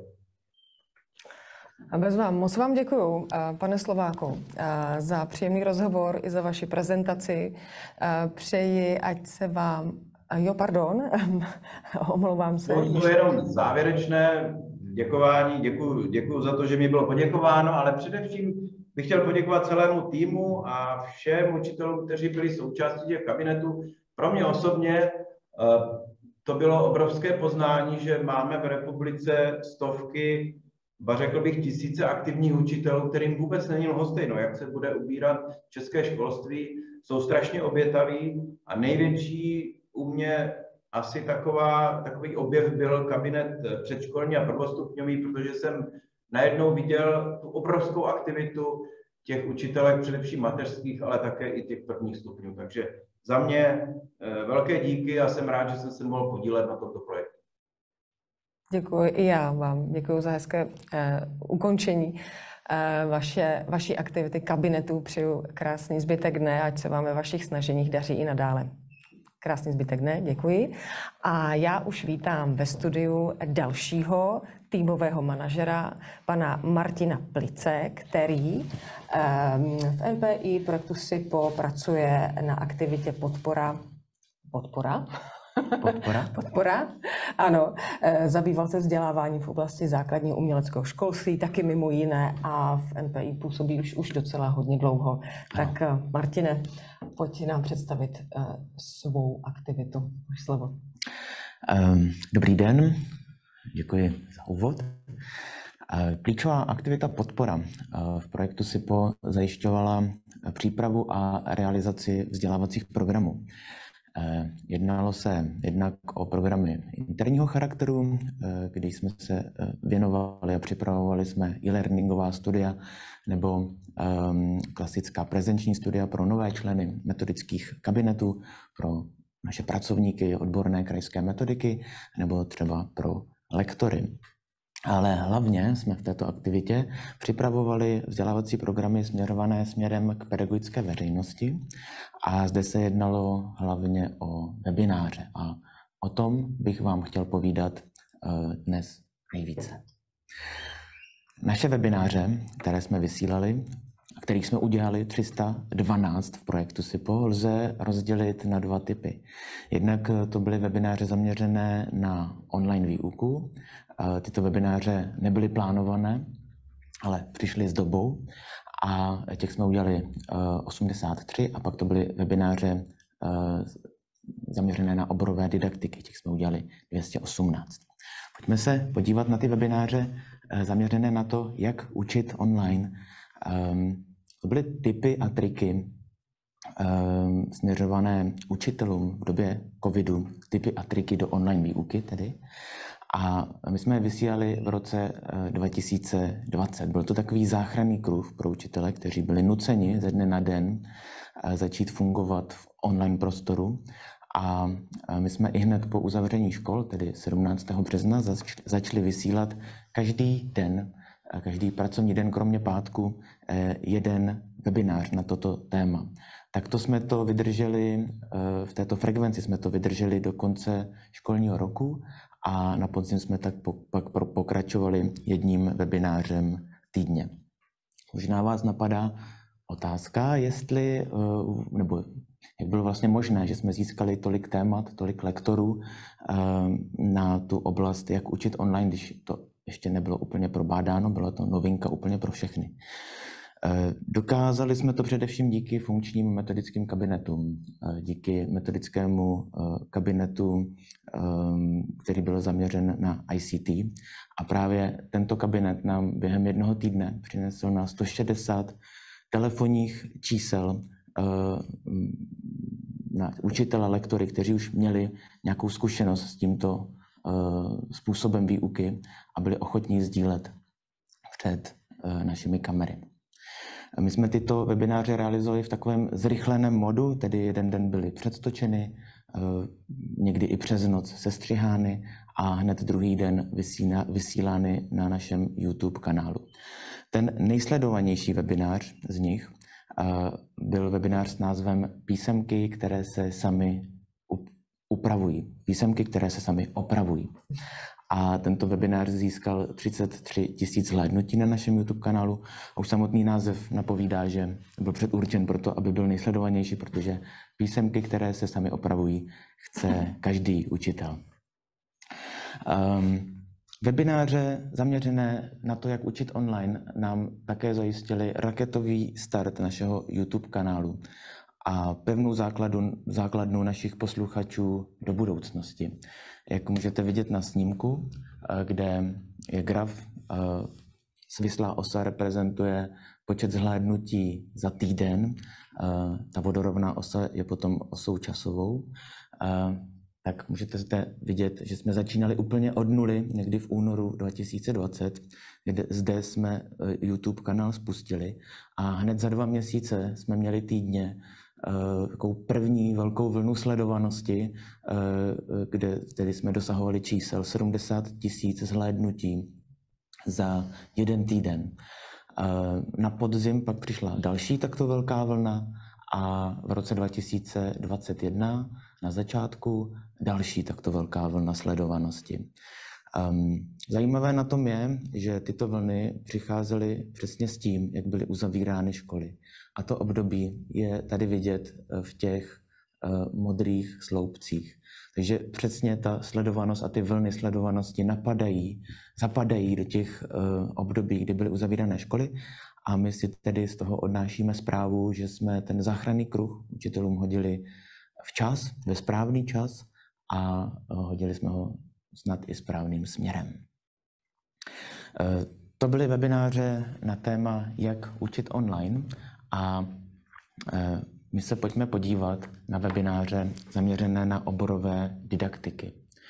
A bez vám, moc vám děkuju, pane Slováku, za příjemný rozhovor i za vaši prezentaci. Přeji, ať se vám... Jo, pardon, omlouvám se. To bylo jenom závěrečné děkování, děkuju, děkuju za to, že mi bylo poděkováno, ale především bych chtěl poděkovat celému týmu a všem učitelům, kteří byli součástí těch kabinetů. Pro mě osobně to bylo obrovské poznání, že máme v republice stovky, ba řekl bych tisíce aktivních učitelů, kterým vůbec není lhostejno, jak se bude ubírat české školství. Jsou strašně obětaví a největší u mě asi taková, takový objev byl kabinet předškolní a prvostupňový, protože jsem najednou viděl tu obrovskou aktivitu těch učitelek, především mateřských, ale také i těch prvních stupňů. Takže za mě velké díky a jsem rád, že jsem se mohl podílet na tomto projektu. Děkuji i já vám. Děkuji za hezké eh, ukončení eh, vaše, vaší aktivity kabinetu. Přeju krásný zbytek dne, ať se vám ve vašich snaženích daří i nadále. Krásný zbytek dne, děkuji. A já už vítám ve studiu dalšího týmového manažera, pana Martina Plice, který um, v N P I projektu S I P O pracuje na aktivitě podpora. Podpora? Podpora? Podpora, ano. Zabýval se vzděláváním v oblasti základního uměleckého školství, taky mimo jiné, a v N P I působí už, už docela hodně dlouho. Ano. Tak Martine, pojď nám představit uh, svou aktivitu. Máš slovo. Um, dobrý den, děkuji za úvod. Klíčová aktivita podpora v projektu S I P O zajišťovala přípravu a realizaci vzdělávacích programů. Jednalo se jednak o programy interního charakteru, kdy jsme se věnovali a připravovali jsme e-learningová studia nebo um, klasická prezenční studia pro nové členy metodických kabinetů, pro naše pracovníky odborné krajské metodiky nebo třeba pro lektory. Ale hlavně jsme v této aktivitě připravovali vzdělávací programy směrované směrem k pedagogické veřejnosti a zde se jednalo hlavně o webináře a o tom bych vám chtěl povídat dnes nejvíce. Naše webináře, které jsme vysílali, kterých jsme udělali tři sta dvanáct v projektu S I P O, lze rozdělit na dva typy. Jednak to byly webináře zaměřené na online výuku. Tyto webináře nebyly plánované, ale přišly s dobou a těch jsme udělali osmdesát tři a pak to byly webináře zaměřené na oborové didaktiky, těch jsme udělali dvě stě osmnáct. Pojďme se podívat na ty webináře zaměřené na to, jak učit online. To byly tipy a triky směřované učitelům v době covidu, tipy a triky do online výuky tedy. A my jsme je vysílali v roce dva tisíce dvacet. Byl to takový záchranný kruh pro učitele, kteří byli nuceni ze dne na den začít fungovat v online prostoru. A my jsme i hned po uzavření škol, tedy sedmnáctého března, zač- začali vysílat každý den, každý pracovní den, kromě pátku, jeden webinář na toto téma. Takto jsme to vydrželi, v této frekvenci jsme to vydrželi do konce školního roku a na podzim jsme tak pak pokračovali jedním webinářem týdně. Možná vás napadá otázka, jestli, nebo jak bylo vlastně možné, že jsme získali tolik témat, tolik lektorů na tu oblast, jak učit online, když to ještě nebylo úplně probádáno, byla to novinka úplně pro všechny. Dokázali jsme to především díky funkčním metodickým kabinetům, díky metodickému kabinetu, který byl zaměřen na I C T. A právě tento kabinet nám během jednoho týdne přinesl na sto šedesát telefonních čísel na učitele, lektory, kteří už měli nějakou zkušenost s tímto způsobem výuky a byli ochotní sdílet před našimi kamery. My jsme tyto webináře realizovali v takovém zrychleném modu, tedy jeden den byly předtočeny, někdy i přes noc sestřihány a hned druhý den vysílány na našem YouTube kanálu. Ten nejsledovanější webinář z nich byl webinář s názvem Písemky, které se sami upravují. Písemky, které se sami opravují. A tento webinář získal třicet tři tisíc zhlédnutí na našem YouTube kanálu. A už samotný název napovídá, že byl předurčen proto, aby byl nejsledovanější, protože písemky, které se sami opravují, chce každý učitel. Um, Webináře zaměřené na to, jak učit online, nám také zajistili raketový start našeho YouTube kanálu a pevnou základnu, základnu našich posluchačů do budoucnosti. Jak můžete vidět na snímku, kde je graf, svislá osa reprezentuje počet zhlédnutí za týden, ta vodorovná osa je potom osou časovou, tak můžete zde vidět, že jsme začínali úplně od nuly, někdy v únoru dva tisíce dvacet, kde zde jsme YouTube kanál spustili a hned za dva měsíce jsme měli týdně takovou první velkou vlnu sledovanosti, kde tedy jsme dosahovali čísel sedmdesát tisíc zhlédnutí za jeden týden. Na podzim pak přišla další takto velká vlna a v roce dva tisíce dvacet jedna na začátku další takto velká vlna sledovanosti. Zajímavé na tom je, že tyto vlny přicházely přesně s tím, jak byly uzavírány školy. A to období je tady vidět v těch modrých sloupcích. Takže přesně ta sledovanost a ty vlny sledovanosti napadají, zapadají do těch období, kdy byly uzavírané školy. A my si tedy z toho odnášíme zprávu, že jsme ten záchranný kruh učitelům hodili včas, ve správný čas a hodili jsme ho snad i správným směrem. To byly webináře na téma, jak učit online a my se pojďme podívat na webináře zaměřené na oborové didaktiky.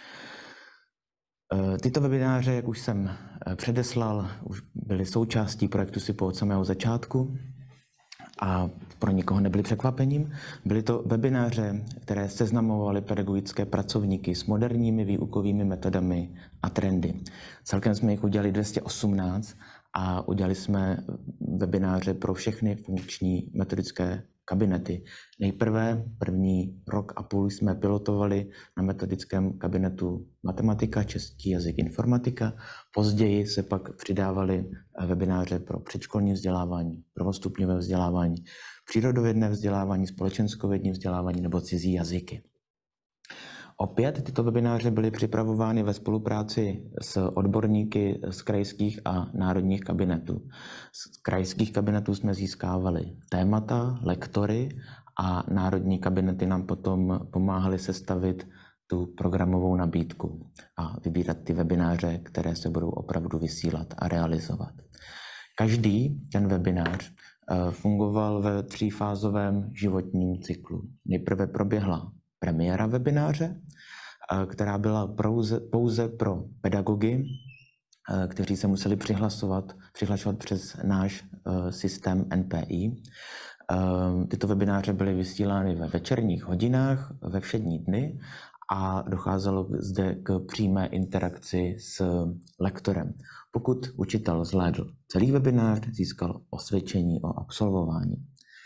Tyto webináře, jak už jsem předeslal, už byly součástí projektu SIPO od samého začátku a pro nikoho nebyly překvapením. Byly to webináře, které seznamovaly pedagogické pracovníky s moderními výukovými metodami a trendy. Celkem jsme jich udělali dvě stě osmnáct a udělali jsme webináře pro všechny funkční metodické kabinety. Nejprve první rok a půl jsme pilotovali na metodickém kabinetu matematika, český jazyk, informatika. Později se pak přidávaly webináře pro předškolní vzdělávání, prvostupňové vzdělávání, přírodovědné vzdělávání, společenskovědní vzdělávání nebo cizí jazyky. Opět tyto webináře byly připravovány ve spolupráci s odborníky z krajských a národních kabinetů. Z krajských kabinetů jsme získávali témata, lektory a národní kabinety nám potom pomáhaly sestavit tu programovou nabídku a vybírat ty webináře, které se budou opravdu vysílat a realizovat. Každý ten webinář fungoval ve třífázovém životním cyklu. Nejprve proběhla premiéra webináře, která byla pouze, pouze pro pedagogy, kteří se museli přihlasovat, přihlašovat přes náš systém N P I. Tyto webináře byly vysílány ve večerních hodinách, ve všední dny a docházelo zde k přímé interakci s lektorem. Pokud učitel zvládl celý webinář, získal osvědčení o absolvování.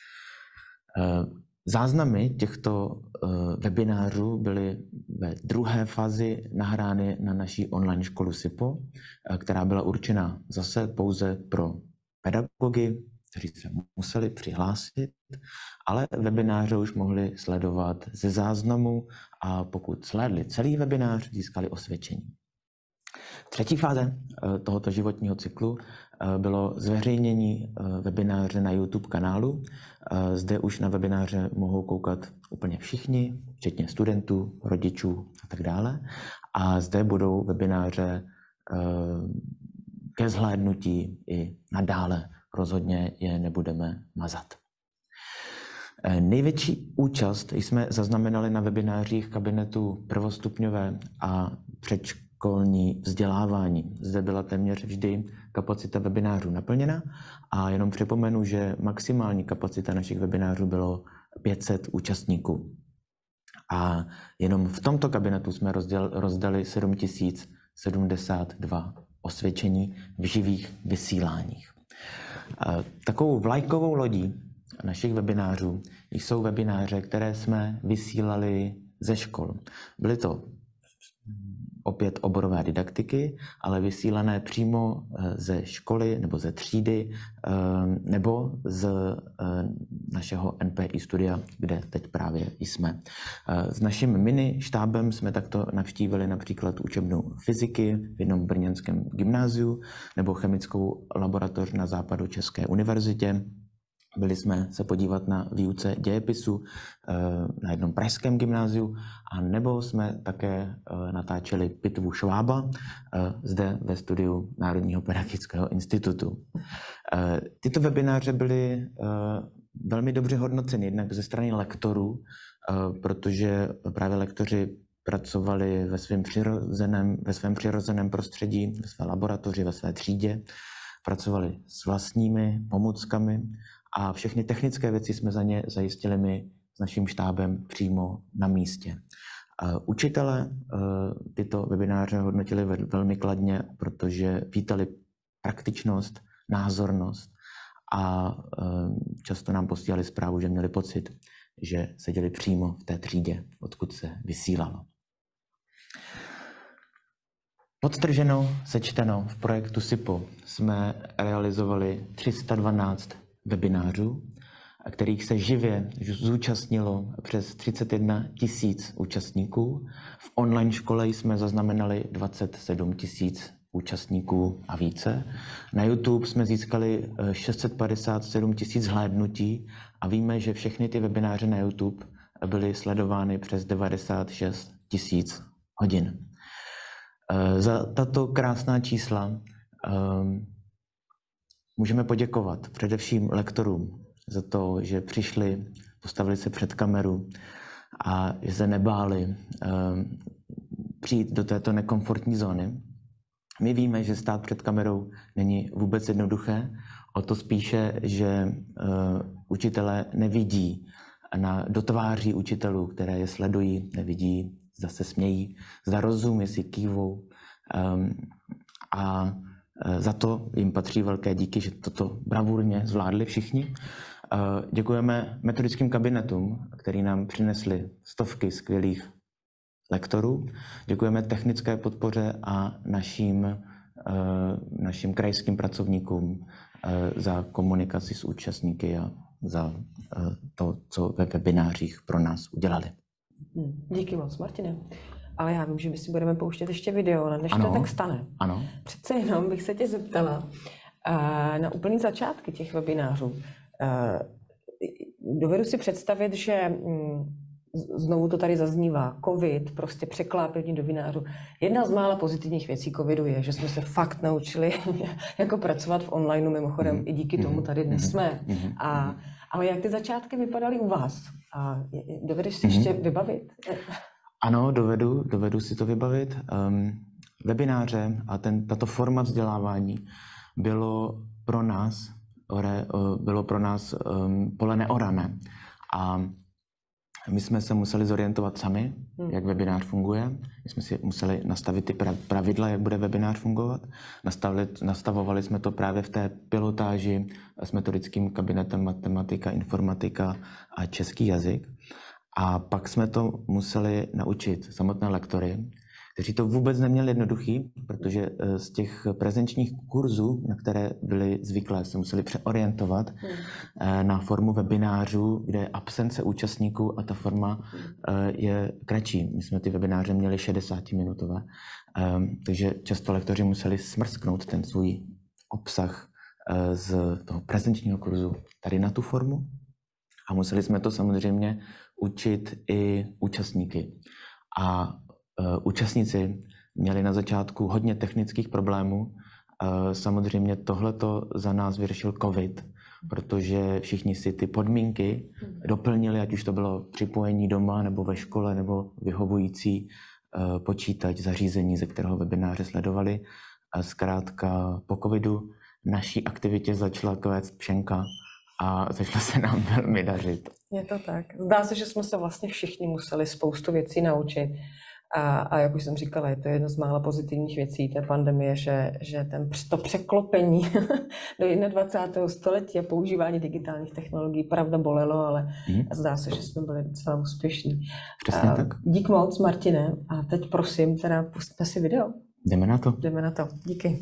Záznamy těchto webinářů byly ve druhé fázi nahrány na naší online školu SIPO, která byla určena zase pouze pro pedagogy, kteří se museli přihlásit, ale webináře už mohli sledovat ze záznamu a pokud sledli celý webinář, získali osvědčení. Třetí fáze tohoto životního cyklu bylo zveřejnění webináře na YouTube kanálu. Zde už na webináře mohou koukat úplně všichni, včetně studentů, rodičů a tak dále. A zde budou webináře ke zhlédnutí i nadále. Rozhodně je nebudeme mazat. Největší účast jsme zaznamenali na webinářích kabinetu prvostupňové a předškolní vzdělávání. Zde byla téměř vždy kapacita webinářů naplněna a jenom připomenu, že maximální kapacita našich webinářů bylo pět set účastníků. A jenom v tomto kabinetu jsme rozděl, rozdali sedm tisíc sedmdesát dva osvědčení v živých vysíláních. Takovou vlajkovou lodí našich webinářů jsou webináře, které jsme vysílali ze škol. Byly to opět oborové didaktiky, ale vysílané přímo ze školy nebo ze třídy nebo z našeho N P I studia, kde teď právě jsme. S naším mini štábem jsme takto navštívili například učebnu fyziky v jednom brněnském gymnáziu nebo chemickou laboratoř na Západočeské univerzitě. Byli jsme se podívat na výuce dějepisu na jednom pražském gymnáziu a nebo jsme také natáčeli pitvu Švába zde ve studiu Národního pedagogického institutu. Tyto webináře byly velmi dobře hodnoceny jednak ze strany lektorů, protože právě lektoři pracovali ve svém přirozeném, ve svém přirozeném prostředí, ve své laboratoři, ve své třídě, pracovali s vlastními pomůckami a všechny technické věci jsme za ně zajistili my s naším štábem přímo na místě. Učitelé tyto webináře hodnotili velmi kladně, protože vítali praktičnost, názornost a často nám posílali zprávu, že měli pocit, že seděli přímo v té třídě, odkud se vysílalo. Podtrženo, sečteno, v projektu SIPO jsme realizovali tři sta dvanáct webinářů, kterých se živě zúčastnilo přes třicet jedna tisíc účastníků. V online škole jsme zaznamenali dvacet sedm tisíc účastníků a více. Na YouTube jsme získali šest set padesát sedm tisíc zhlédnutí a víme, že všechny ty webináře na YouTube byly sledovány přes devadesát šest tisíc hodin. Za tato krásná čísla můžeme poděkovat především lektorům za to, že přišli, postavili se před kameru a že se nebáli přijít do této nekomfortní zóny. My víme, že stát před kamerou není vůbec jednoduché, o to spíše, že učitelé nevidí na do tváří učitelů, které je sledují, nevidí, zda se smějí, zda rozumí, jestli kývou. A za to jim patří velké díky, že toto bravurně zvládli všichni. Děkujeme metodickým kabinetům, který nám přinesli stovky skvělých lektorů. Děkujeme technické podpoře a našim, našim krajským pracovníkům za komunikaci s účastníky a za to, co ve webinářích pro nás udělali. Díky moc, Martine. Ale já vím, že my si budeme pouštět ještě video, ale než ano, to tak stane. Ano. Přece jenom bych se tě zeptala uh, na úplný začátky těch webinářů. Uh, dovedu si představit, že um, znovu to tady zaznívá, covid, prostě překlápění do webinářů. Jedna z mála pozitivních věcí covidu je, že jsme se fakt naučili jako pracovat v onlineu, mimochodem mm. i díky tomu tady dnes mm. jsme. Mm. A, ale jak ty začátky vypadaly u vás? A dovedeš si mm. ještě vybavit? Ano, dovedu, dovedu si to vybavit. Um, webináře a ten, tato forma vzdělávání bylo pro nás, ore, bylo pro nás um, pole neorané. A my jsme se museli zorientovat sami, hmm. jak webinář funguje. My jsme si museli nastavit ty pravidla, jak bude webinář fungovat. Nastavili, nastavovali jsme to právě v té pilotáži s metodickým kabinetem matematika, informatika a český jazyk. A pak jsme to museli naučit samotné lektory, kteří to vůbec neměli jednoduchý, protože z těch prezenčních kurzů, na které byli zvyklé, se museli přeorientovat hmm. na formu webinářů, kde je absence účastníků a ta forma je kratší. My jsme ty webináře měli šedesátiminutové, takže často lektoři museli smrsknout ten svůj obsah z toho prezenčního kurzu tady na tu formu a museli jsme to samozřejmě učit i účastníky. A Uh, účastníci měli na začátku hodně technických problémů. Uh, samozřejmě tohleto za nás vyřešil COVID, protože všichni si ty podmínky doplnili, ať už to bylo připojení doma nebo ve škole nebo vyhovující uh, počítač, zařízení, ze kterého webináře sledovali. A zkrátka po covidu naší aktivitě začala kvést pšenka a začalo se nám velmi dařit. Je to tak. Zdá se, že jsme se vlastně všichni museli spoustu věcí naučit. A, a jak už jsem říkala, je to jedna z mála pozitivních věcí té pandemie, že, že ten, to překlopení do dvacátého prvního století a používání digitálních technologií pravda bolelo, ale mm. zdá se, že jsme byli docela úspěšní. Přesně a, tak. Dík moc, Martine. A teď prosím, teda pustíme si video. Jdeme na to. Jdeme na to. Díky.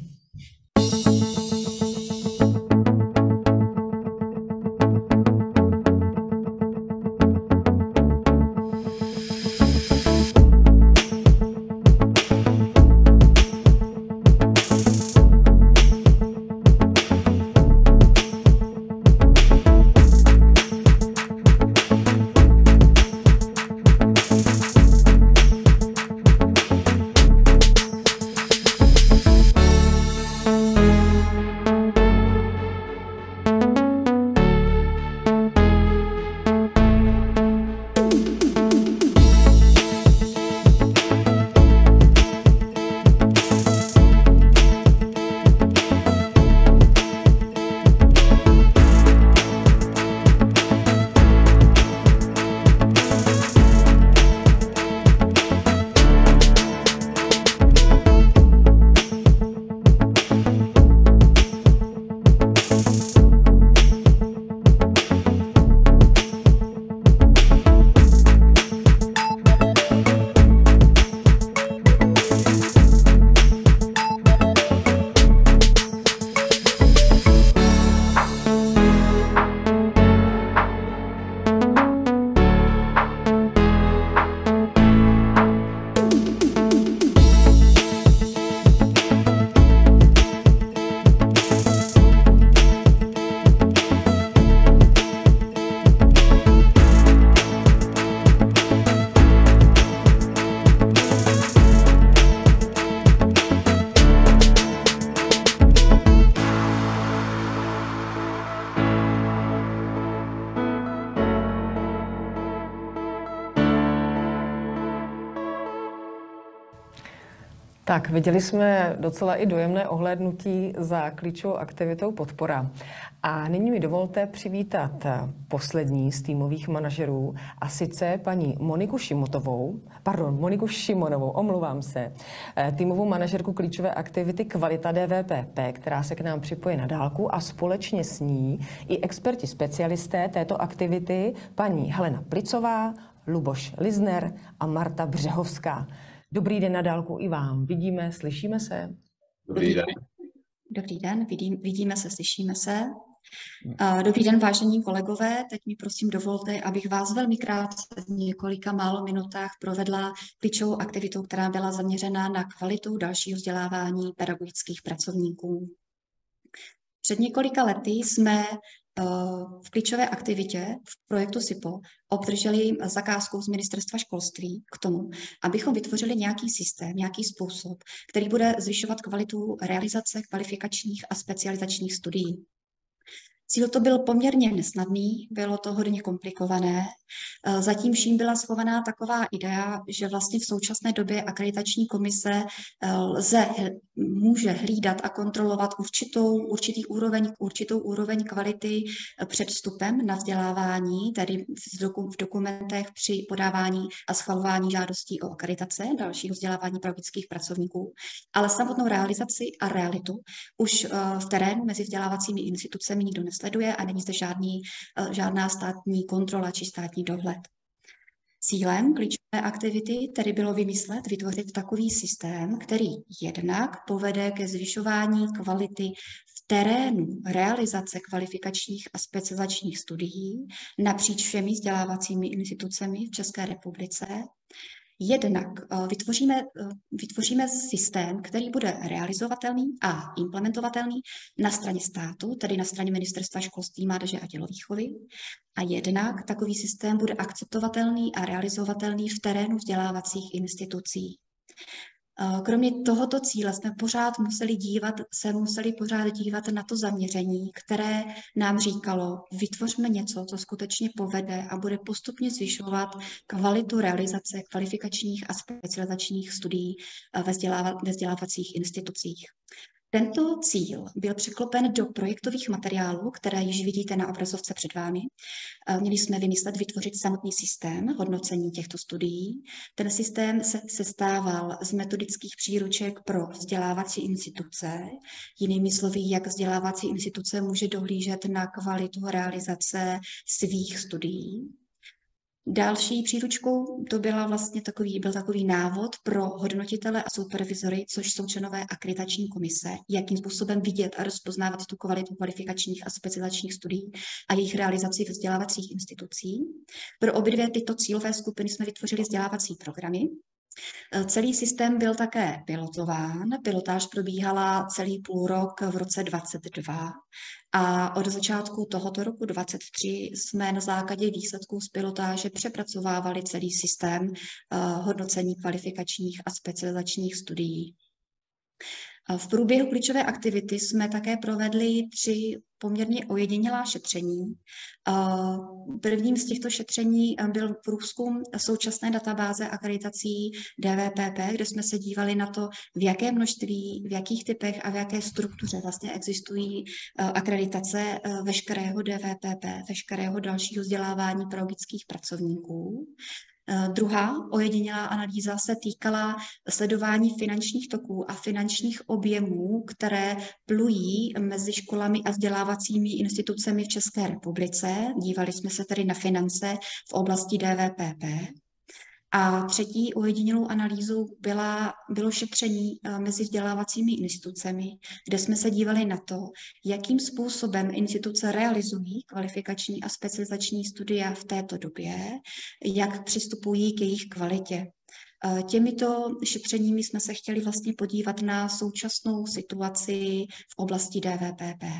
Tak, viděli jsme docela i dojemné ohlédnutí za klíčovou aktivitou podpora. A nyní mi dovolte přivítat poslední z týmových manažerů, a sice paní Moniku Šimotovou, pardon, Moniku Šimonovou, omluvám se, týmovou manažerku klíčové aktivity Kvalita D V P P, která se k nám připojí na dálku, a společně s ní i experti specialisté této aktivity, paní Helena Plicová, Luboš Lizner a Marta Břehovská. Dobrý den na dálku i vám. Vidíme, slyšíme se? Dobrý den. Dobrý den, vidím, vidíme se, slyšíme se. Dobrý den, vážení kolegové. Teď mi prosím dovolte, abych vás velmi krátce v několika málo minutách provedla klíčovou aktivitou, která byla zaměřena na kvalitu dalšího vzdělávání pedagogických pracovníků. Před několika lety jsme v klíčové aktivitě v projektu S I P O obdrželi zakázku z Ministerstva školství k tomu, abychom vytvořili nějaký systém, nějaký způsob, který bude zvyšovat kvalitu realizace kvalifikačních a specializačních studií. Cíl to byl poměrně nesnadný, bylo to hodně komplikované. Zatím vším byla schovaná taková idea, že vlastně v současné době akreditační komise lze, může hlídat a kontrolovat určitou, určitý úroveň, určitou úroveň kvality před vstupem na vzdělávání, tedy v, doku, v dokumentech při podávání a schvalování žádostí o akreditace dalšího vzdělávání pedagogických pracovníků, ale samotnou realizaci a realitu už v terénu mezi vzdělávacími institucemi nikdo nesleduje a není zde žádný, žádná státní kontrola či státní dohled. Cílem klíčové aktivity tedy bylo vymyslet, vytvořit takový systém, který jednak povede ke zvyšování kvality v terénu realizace kvalifikačních a specializačních studií napříč všemi vzdělávacími institucemi v České republice. Jednak vytvoříme, vytvoříme systém, který bude realizovatelný a implementovatelný na straně státu, tedy na straně Ministerstva školství, mládeže a tělovýchovy. A jednak takový systém bude akceptovatelný a realizovatelný v terénu vzdělávacích institucí. Kromě tohoto cíle jsme pořád museli dívat, se museli pořád dívat na to zaměření, které nám říkalo, vytvořme něco, co skutečně povede a bude postupně zvyšovat kvalitu realizace kvalifikačních a specializačních studií ve, vzděláva, ve vzdělávacích institucích. Tento cíl byl překlopen do projektových materiálů, které již vidíte na obrazovce před vámi. Měli jsme vymyslet, vytvořit samotný systém hodnocení těchto studií. Ten systém se sestával z metodických příruček pro vzdělávací instituce. Jinými slovy, jak vzdělávací instituce může dohlížet na kvalitu realizace svých studií. Další příručkou to byla vlastně takový, byl takový návod pro hodnotitele a supervizory, což jsou členové akreditační komise, jakým způsobem vidět a rozpoznávat tu kvalitu kvalifikačních a specializačních studií a jejich realizaci v vzdělávacích institucí. Pro obě dvě tyto cílové skupiny jsme vytvořili vzdělávací programy. Celý systém byl také pilotován. Pilotáž probíhala celý půl rok v roce dvacet dva a od začátku tohoto roku dvacet tři jsme na základě výsledků z pilotáže přepracovávali celý systém hodnocení kvalifikačních a specializačních studií. V průběhu klíčové aktivity jsme také provedli tři poměrně ojedinělá šetření. Prvním z těchto šetření byl průzkum současné databáze akreditací D V P P, kde jsme se dívali na to, v jaké množství, v jakých typech a v jaké struktuře vlastně existují akreditace veškerého D V P P, veškerého dalšího vzdělávání pedagogických pracovníků. Druhá ojedinělá analýza se týkala sledování finančních toků a finančních objemů, které plují mezi školami a vzdělávacími institucemi v České republice. Dívali jsme se tedy na finance v oblasti D V P P. A třetí ojedinělou analýzou byla, bylo šetření mezi vzdělávacími institucemi, kde jsme se dívali na to, jakým způsobem instituce realizují kvalifikační a specializační studia v této době, jak přistupují k jejich kvalitě. Těmito šetřeními jsme se chtěli vlastně podívat na současnou situaci v oblasti D V P P.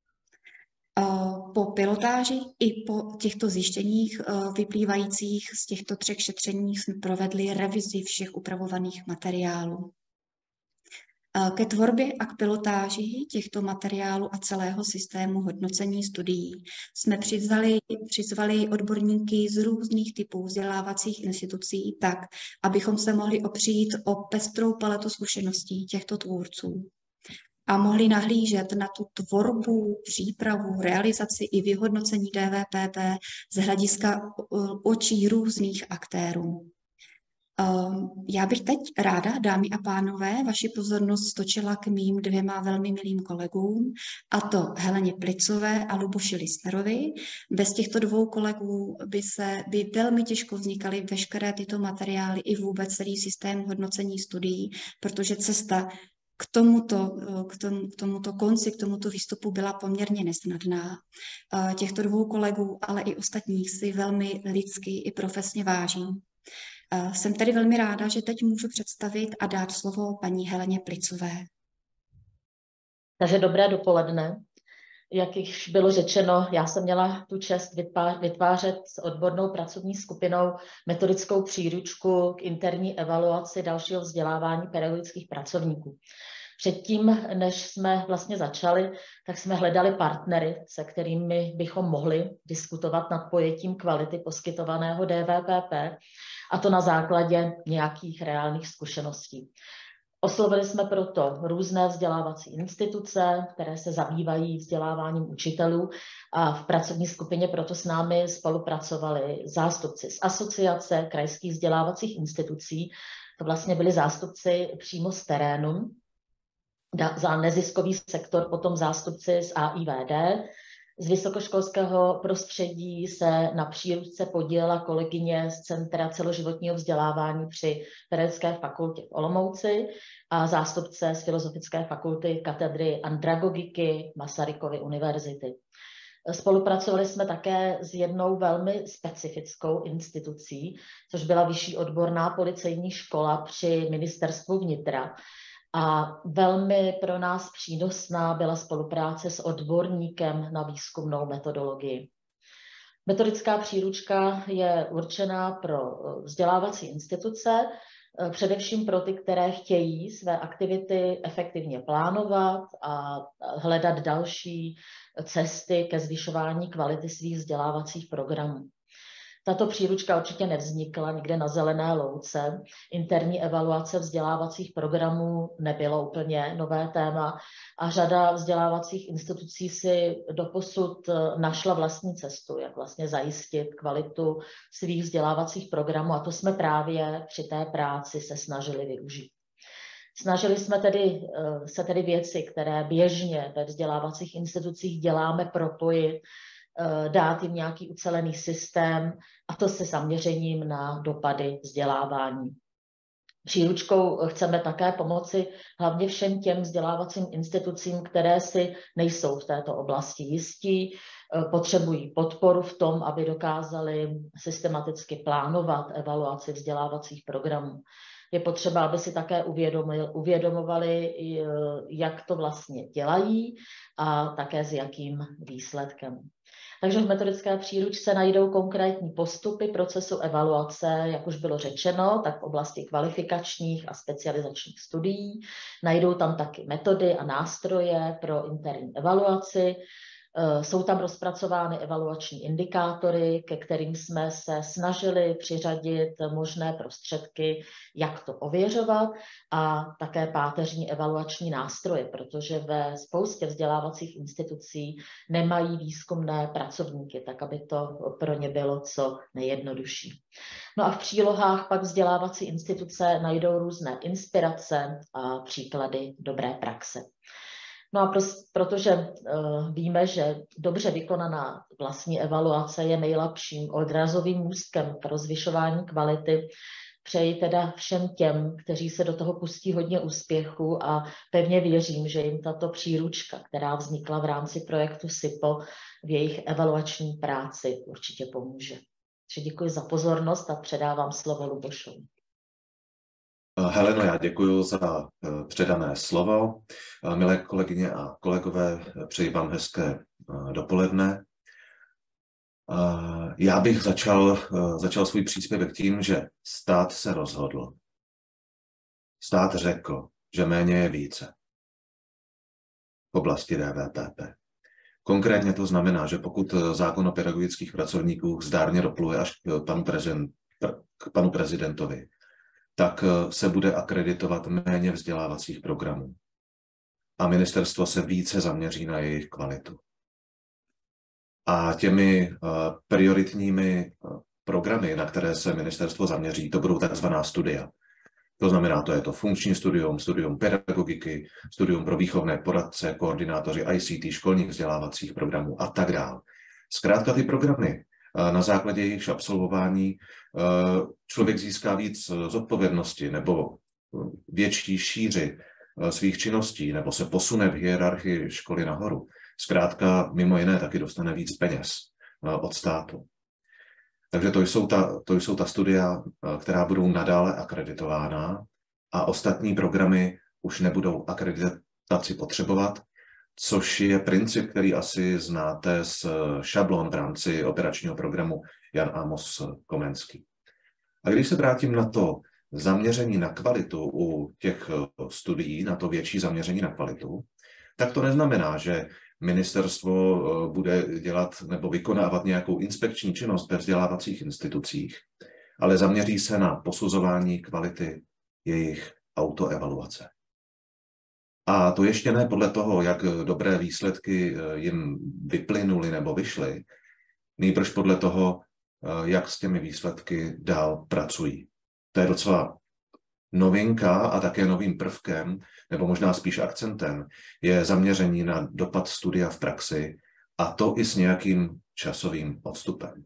Po pilotáži i po těchto zjištěních vyplývajících z těchto třech šetření jsme provedli revizi všech upravovaných materiálů. Ke tvorbě a k pilotáži těchto materiálů a celého systému hodnocení studií jsme přizvali, přizvali odborníky z různých typů vzdělávacích institucí tak, abychom se mohli opřít o pestrou paletu zkušeností těchto tvůrců a mohli nahlížet na tu tvorbu, přípravu, realizaci i vyhodnocení D V P P z hlediska očí různých aktérů. Já bych teď ráda, dámy a pánové, vaši pozornost stočila k mým dvěma velmi milým kolegům, a to Heleně Plicové a Luboši Listnerovi. Bez těchto dvou kolegů by, se, by velmi těžko vznikaly veškeré tyto materiály i vůbec celý systém hodnocení studií, protože cesta K tomuto, k, tomu, k tomuto konci, k tomuto výstupu byla poměrně nesnadná. Těchto dvou kolegů, ale i ostatních si velmi lidsky i profesně vážím. Jsem tedy velmi ráda, že teď můžu představit a dát slovo paní Heleně Plicové. Takže dobré dopoledne. Jak již bylo řečeno, já jsem měla tu čest vytvářet s odbornou pracovní skupinou metodickou příručku k interní evaluaci dalšího vzdělávání pedagogických pracovníků. Předtím, než jsme vlastně začali, tak jsme hledali partnery, se kterými bychom mohli diskutovat nad pojetím kvality poskytovaného D V P P, a to na základě nějakých reálných zkušeností. Oslovili jsme proto různé vzdělávací instituce, které se zabývají vzděláváním učitelů, a v pracovní skupině proto s námi spolupracovali zástupci z Asociace krajských vzdělávacích institucí, to vlastně byli zástupci přímo z terénu, za neziskový sektor potom zástupci z A I V D. Z vysokoškolského prostředí se na příručce podílela kolegyně z Centra celoživotního vzdělávání při Pedagogické fakultě v Olomouci a zástupce z Filozofické fakulty katedry andragogiky Masarykovy univerzity. Spolupracovali jsme také s jednou velmi specifickou institucí, což byla Vyšší odborná policejní škola při Ministerstvu vnitra. A velmi pro nás přínosná byla spolupráce s odborníkem na výzkumnou metodologii. Metodická příručka je určená pro vzdělávací instituce, především pro ty, které chtějí své aktivity efektivně plánovat a hledat další cesty ke zvyšování kvality svých vzdělávacích programů. Tato příručka určitě nevznikla někde na zelené louce. Interní evaluace vzdělávacích programů nebylo úplně nové téma a řada vzdělávacích institucí si doposud našla vlastní cestu, jak vlastně zajistit kvalitu svých vzdělávacích programů, a to jsme právě při té práci se snažili využít. Snažili jsme tedy, se tedy věci, které běžně ve vzdělávacích institucích děláme, propojit, dát jim nějaký ucelený systém, a to se zaměřením na dopady vzdělávání. Příručkou chceme také pomoci hlavně všem těm vzdělávacím institucím, které si nejsou v této oblasti jistí, potřebují podporu v tom, aby dokázali systematicky plánovat evaluaci vzdělávacích programů. Je potřeba, aby si také uvědomovali, jak to vlastně dělají a také s jakým výsledkem. Takže v metodické příručce najdou konkrétní postupy procesu evaluace, jak už bylo řečeno, tak v oblasti kvalifikačních a specializačních studií. Najdou tam taky metody a nástroje pro interní evaluaci. Jsou tam rozpracovány evaluační indikátory, ke kterým jsme se snažili přiřadit možné prostředky, jak to ověřovat, a také páteřní evaluační nástroje, protože ve spoustě vzdělávacích institucí nemají výzkumné pracovníky, tak aby to pro ně bylo co nejjednodušší. No a v přílohách pak vzdělávací instituce najdou různé inspirace a příklady dobré praxe. No a protože uh, víme, že dobře vykonaná vlastní evaluace je nejlepším odrazovým můstkem pro zvyšování kvality, přeji teda všem těm, kteří se do toho pustí, hodně úspěchu a pevně věřím, že jim tato příručka, která vznikla v rámci projektu SIPO, v jejich evaluační práci určitě pomůže. Takže děkuji za pozornost a předávám slovo Lubošovi. Heleno, já děkuji za předané slovo. Milé kolegyně a kolegové, přeji vám hezké dopoledne. Já bych začal, začal svůj příspěvek tím, že stát se rozhodl. Stát řekl, že méně je více v oblasti D V P P. Konkrétně to znamená, že pokud zákon o pedagogických pracovníků zdárně dopluje až k panu, prezident, k panu prezidentovi, tak se bude akreditovat méně vzdělávacích programů. A ministerstvo se více zaměří na jejich kvalitu. A těmi prioritními programy, na které se ministerstvo zaměří, to budou takzvaná studia. To znamená, to je to funkční studium, studium pedagogiky, studium pro výchovné poradce, koordinátoři I C T, školních vzdělávacích programů a tak dále. Zkrátka ty programy, na základě jejichž absolvování člověk získá víc zodpovědnosti nebo větší šíři svých činností, nebo se posune v hierarchii školy nahoru. Zkrátka mimo jiné taky dostane víc peněz od státu. Takže to jsou ta, to jsou ta studia, která budou nadále akreditována, a ostatní programy už nebudou akreditaci potřebovat, což je princip, který asi znáte z šablon v rámci operačního programu Jan Amos Komenský. A když se vrátím na to, zaměření na kvalitu u těch studií, na to větší zaměření na kvalitu, tak to neznamená, že ministerstvo bude dělat nebo vykonávat nějakou inspekční činnost ve vzdělávacích institucích, ale zaměří se na posuzování kvality jejich autoevaluace. A to ještě ne podle toho, jak dobré výsledky jim vyplynuly nebo vyšly, nýbrž podle toho, jak s těmi výsledky dál pracují. To je docela novinka a také novým prvkem, nebo možná spíš akcentem, je zaměření na dopad studia v praxi, a to i s nějakým časovým odstupem.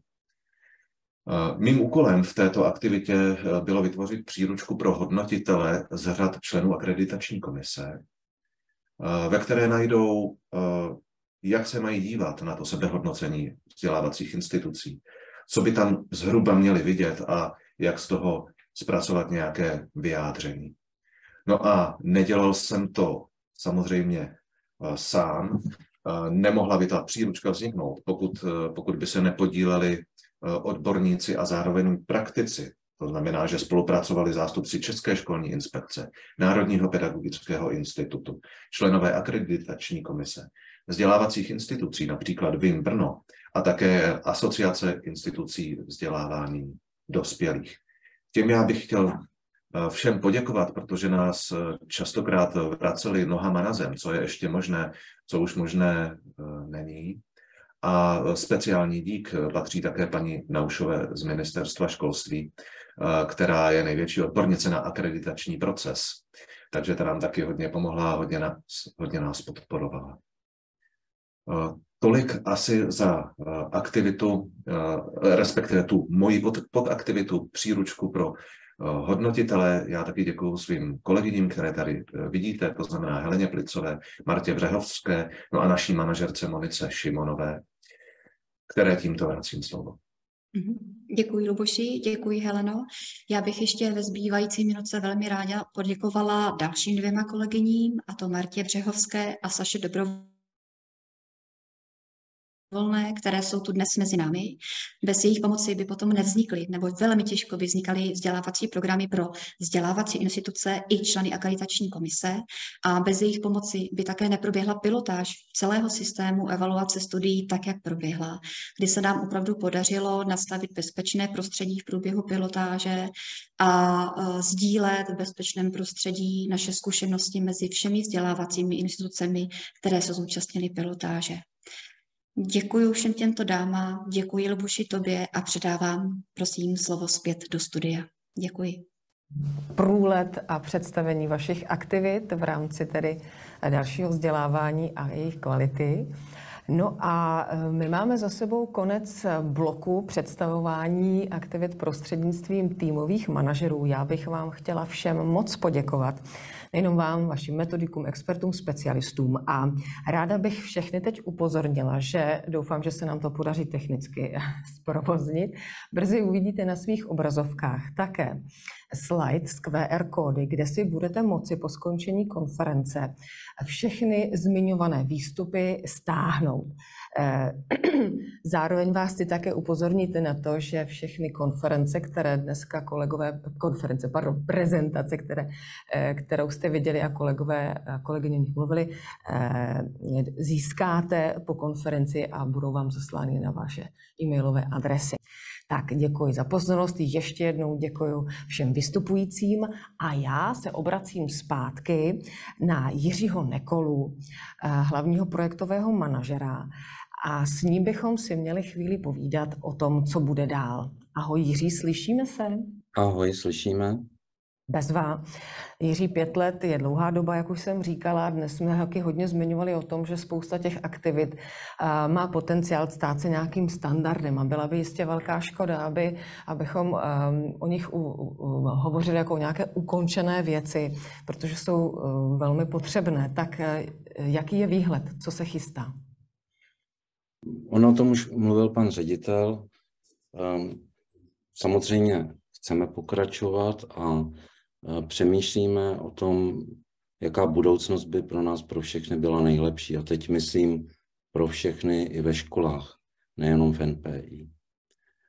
Mým úkolem v této aktivitě bylo vytvořit příručku pro hodnotitele z řad členů akreditační komise, ve které najdou, jak se mají dívat na to sebehodnocení vzdělávacích institucí, co by tam zhruba měli vidět a jak z toho zpracovat nějaké vyjádření. No a nedělal jsem to samozřejmě sám. Nemohla by ta příručka vzniknout, pokud, pokud by se nepodíleli odborníci a zároveň praktici. To znamená, že spolupracovali zástupci České školní inspekce, Národního pedagogického institutu, členové akreditační komise, vzdělávacích institucí, například V I M Brno, a také Asociace institucí vzdělávání dospělých. Tím já bych chtěl všem poděkovat, protože nás častokrát vraceli nohama na zem, co je ještě možné, co už možné není. A speciální dík patří také paní Naušové z Ministerstva školství, která je největší odbornice na akreditační proces. Takže ta nám taky hodně pomohla a hodně nás, hodně nás podporovala. Tolik asi za aktivitu, respektive tu moji podaktivitu, příručku pro hodnotitele. Já taky děkuji svým kolegyním, které tady vidíte, to znamená Heleně Plicové, Martě Břehovské, no a naší manažerce Monice Šimonové, které tímto vracím slovo. Děkuji, Luboši, děkuji, Heleno. Já bych ještě ve zbývající minutce velmi ráda poděkovala dalším dvěma kolegyním, a to Martě Břehovské a Saše Dobrovolné, které jsou tu dnes mezi námi. Bez jejich pomoci by potom nevznikly, nebo velmi těžko by vznikaly vzdělávací programy pro vzdělávací instituce i členy akreditační komise, a bez jejich pomoci by také neproběhla pilotáž celého systému evaluace studií tak, jak proběhla, kdy se nám opravdu podařilo nastavit bezpečné prostředí v průběhu pilotáže a sdílet v bezpečném prostředí naše zkušenosti mezi všemi vzdělávacími institucemi, které se zúčastnily pilotáže. Děkuji všem těmto dámám, děkuji, Luboši, tobě, a předávám, prosím, slovo zpět do studia. Děkuji. Průlet a představení vašich aktivit v rámci tedy dalšího vzdělávání a jejich kvality. No a my máme za sebou konec bloku představování aktivit prostřednictvím týmových manažerů. Já bych vám chtěla všem moc poděkovat. Nejenom vám, vašim metodikům, expertům, specialistům. A ráda bych všechny teď upozornila, že doufám, že se nám to podaří technicky zprovoznit. Brzy uvidíte na svých obrazovkách také slide s Q R kódy, kde si budete moci po skončení konference všechny zmiňované výstupy stáhnout. Zároveň vás chci také upozornit na to, že všechny konference, které dneska kolegové, konference, pardon, prezentace, které, kterou jste viděli a kolegové a kolegyně mluvili, získáte po konferenci a budou vám zaslány na vaše e-mailové adresy. Tak děkuji za pozornost, ještě jednou děkuji všem vystupujícím a já se obracím zpátky na Jiřího Nekolu, hlavního projektového manažera, a s ním bychom si měli chvíli povídat o tom, co bude dál. Ahoj Jiří, slyšíme se? Ahoj, slyšíme. Bezva. Jiří, pět let je dlouhá doba, jak už jsem říkala. Dnes jsme taky hodně zmiňovali o tom, že spousta těch aktivit uh, má potenciál stát se nějakým standardem a byla by jistě velká škoda, aby, abychom um, o nich u, u, hovořili jako o nějaké ukončené věci, protože jsou uh, velmi potřebné. Tak uh, jaký je výhled? Co se chystá? Ono o tom už mluvil pan ředitel. Um, samozřejmě chceme pokračovat a přemýšlíme o tom, jaká budoucnost by pro nás, pro všechny byla nejlepší. A teď myslím pro všechny i ve školách, nejenom v N P I.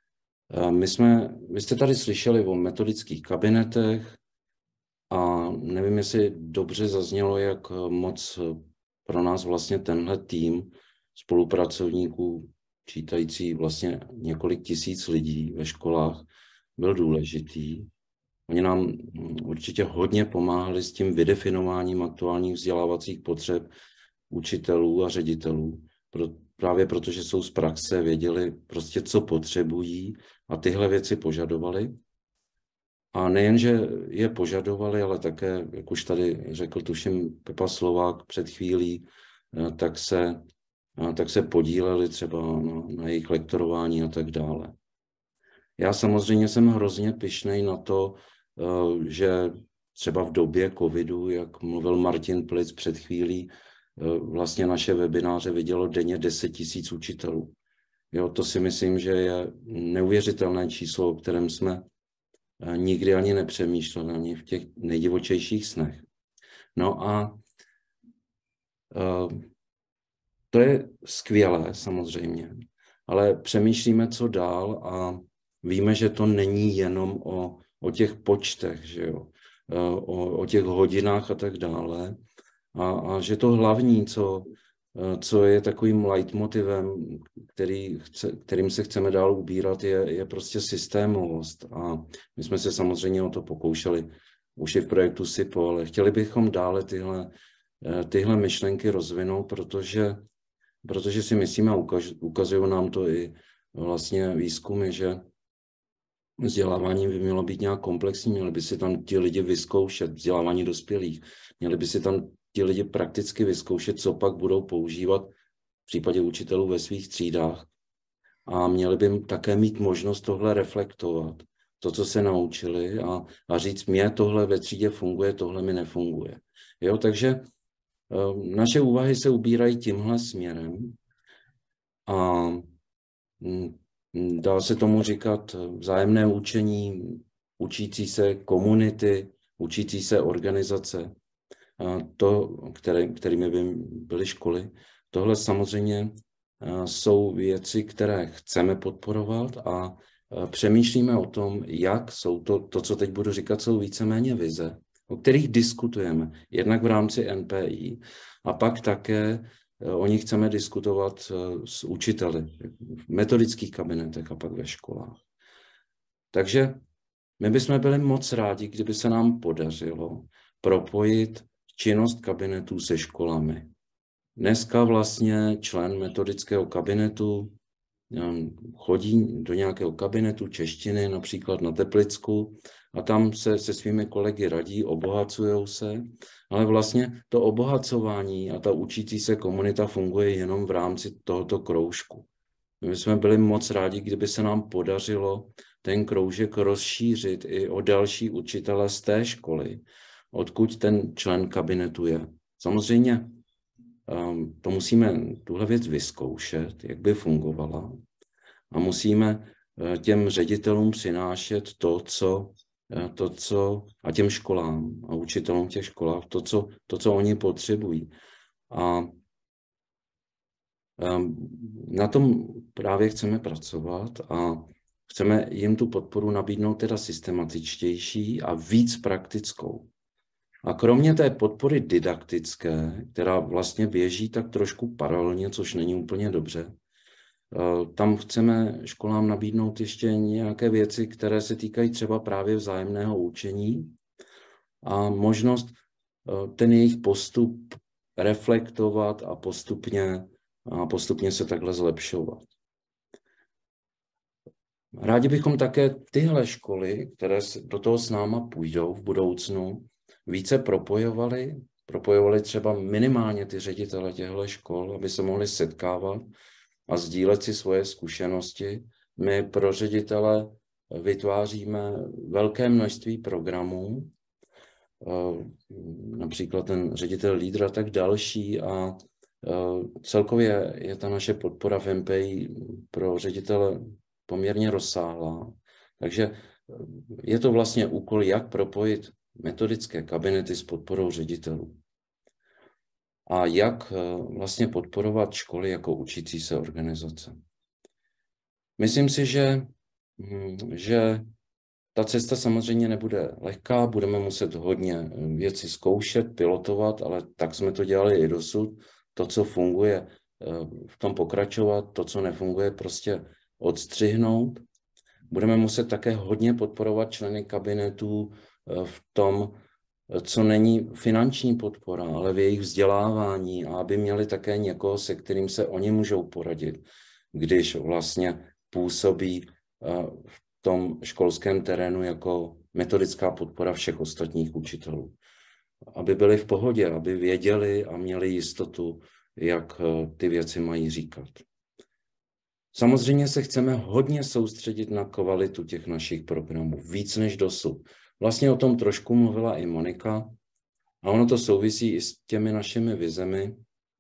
My jsme, vy jste tady slyšeli o metodických kabinetech a nevím, jestli dobře zaznělo, jak moc pro nás vlastně tenhle tým spolupracovníků, čítající vlastně několik tisíc lidí ve školách, byl důležitý. Oni nám určitě hodně pomáhali s tím vydefinováním aktuálních vzdělávacích potřeb učitelů a ředitelů, pro, právě protože jsou z praxe, věděli prostě, co potřebují a tyhle věci požadovali. A nejen, že je požadovali, ale také, jak už tady řekl, tuším, Pepa Slovák před chvílí, tak se, tak se podíleli třeba na, na jejich lektorování a tak dále. Já samozřejmě jsem hrozně pyšnej na to, že třeba v době covidu, jak mluvil Martin Plic před chvílí, vlastně naše webináře vidělo denně deset tisíc učitelů. Jo, to si myslím, že je neuvěřitelné číslo, o kterém jsme nikdy ani nepřemýšleli, ani v těch nejdivočejších snech. No a to je skvělé samozřejmě, ale přemýšlíme, co dál a víme, že to není jenom o, o těch počtech, že jo? O, o těch hodinách a tak dále. A, a že to hlavní, co, co je takovým leitmotivem, který chce, kterým se chceme dál ubírat, je, je prostě systémovost. A my jsme se samozřejmě o to pokoušeli už i v projektu SIPO, ale chtěli bychom dále tyhle, tyhle myšlenky rozvinout, protože, protože si myslíme, a ukaz, ukazují nám to i vlastně výzkumy, že vzdělávání by mělo být nějak komplexní, měli by si tam ti lidi vyzkoušet, vzdělávání dospělých, měli by si tam ti lidi prakticky vyzkoušet, co pak budou používat v případě učitelů ve svých třídách. A měli by také mít možnost tohle reflektovat, to, co se naučili a, a říct, mě tohle ve třídě funguje, tohle mi nefunguje. Jo, takže uh, naše úvahy se ubírají tímhle směrem a mm, dá se tomu říkat vzájemné učení, učící se komunity, učící se organizace, to, které, kterými by byly školy. Tohle samozřejmě jsou věci, které chceme podporovat a přemýšlíme o tom, jak jsou to, to, co teď budu říkat, jsou víceméně vize, o kterých diskutujeme, jednak v rámci N P I a pak také o nich chceme diskutovat s učiteli v metodických kabinetech a pak ve školách. Takže my bychom byli moc rádi, kdyby se nám podařilo propojit činnost kabinetů se školami. Dneska vlastně člen metodického kabinetu chodí do nějakého kabinetu češtiny, například na Teplicku, a tam se se svými kolegy radí, obohacují se, ale vlastně to obohacování a ta učící se komunita funguje jenom v rámci tohoto kroužku. My jsme byli moc rádi, kdyby se nám podařilo ten kroužek rozšířit i o další učitele z té školy, odkud ten člen kabinetu je. Samozřejmě to musíme tuhle věc vyzkoušet, jak by fungovala, a musíme těm ředitelům přinášet to, co, to, co a těm školám a učitelům těch školách, to, co, to, co oni potřebují. A na tom právě chceme pracovat a chceme jim tu podporu nabídnout teda systematičtější a víc praktickou. A kromě té podpory didaktické, která vlastně běží tak trošku paralelně, což není úplně dobře, tam chceme školám nabídnout ještě nějaké věci, které se týkají třeba právě vzájemného učení a možnost ten jejich postup reflektovat a postupně, a postupně se takhle zlepšovat. Rádi bychom také tyhle školy, které do toho s náma půjdou v budoucnu, více propojovali, propojovali třeba minimálně ty ředitele těchto škol, aby se mohli setkávat a sdílet si svoje zkušenosti. My pro ředitele vytváříme velké množství programů, například ten ředitel lídr a tak další, a celkově je ta naše podpora v M P I pro ředitele poměrně rozsáhlá. Takže je to vlastně úkol, jak propojit metodické kabinety s podporou ředitelů. A jak vlastně podporovat školy jako učící se organizace. Myslím si, že že ta cesta samozřejmě nebude lehká, budeme muset hodně věci zkoušet, pilotovat, ale tak jsme to dělali i dosud. To, co funguje, v tom pokračovat, to, co nefunguje, prostě odstřihnout. Budeme muset také hodně podporovat členy kabinetů v tom, co není finanční podpora, ale v jejich vzdělávání, a aby měli také někoho, se kterým se oni můžou poradit, když vlastně působí v tom školském terénu jako metodická podpora všech ostatních učitelů. Aby byli v pohodě, aby věděli a měli jistotu, jak ty věci mají říkat. Samozřejmě se chceme hodně soustředit na kvalitu těch našich programů, víc než dosud. Vlastně o tom trošku mluvila i Monika a ono to souvisí i s těmi našimi vizemi.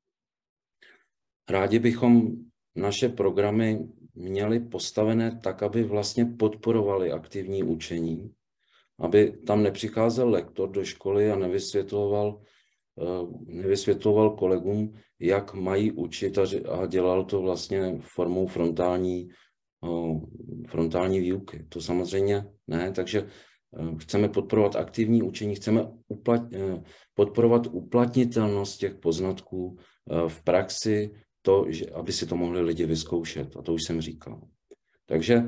Rádi bychom naše programy měli postavené tak, aby vlastně podporovali aktivní učení, aby tam nepřicházel lektor do školy a nevysvětloval, nevysvětloval kolegům, jak mají učit, a dělal to vlastně formou frontální, frontální výuky. To samozřejmě ne, takže chceme podporovat aktivní učení, chceme uplat, podporovat uplatnitelnost těch poznatků v praxi, to, že, aby si to mohli lidi vyzkoušet, a to už jsem říkal. Takže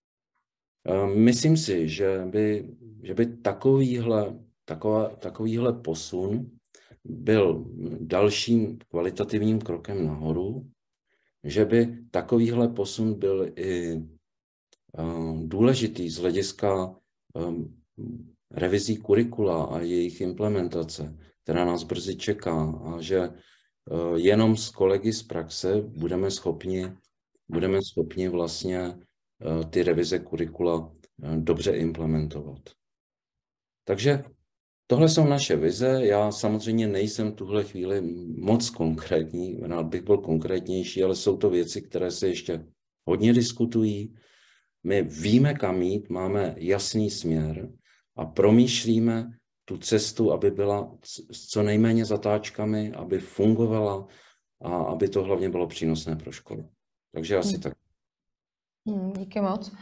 myslím si, že by, že by takovýhle, taková, takovýhle posun byl dalším kvalitativním krokem nahoru, že by takovýhle posun byl i uh, důležitý z hlediska um, revizí kurikula a jejich implementace, která nás brzy čeká, a že uh, jenom s kolegy z praxe budeme schopni, budeme schopni vlastně uh, ty revize kurikula uh, dobře implementovat. Takže tohle jsou naše vize. Já samozřejmě nejsem v tuhle chvíli moc konkrétní, rád bych byl konkrétnější, ale jsou to věci, které se ještě hodně diskutují. My víme, kam jít, máme jasný směr a promýšlíme tu cestu, aby byla s co nejméně zatáčkami, aby fungovala a aby to hlavně bylo přínosné pro školu. Takže asi hmm. tak. Hmm, díky moc.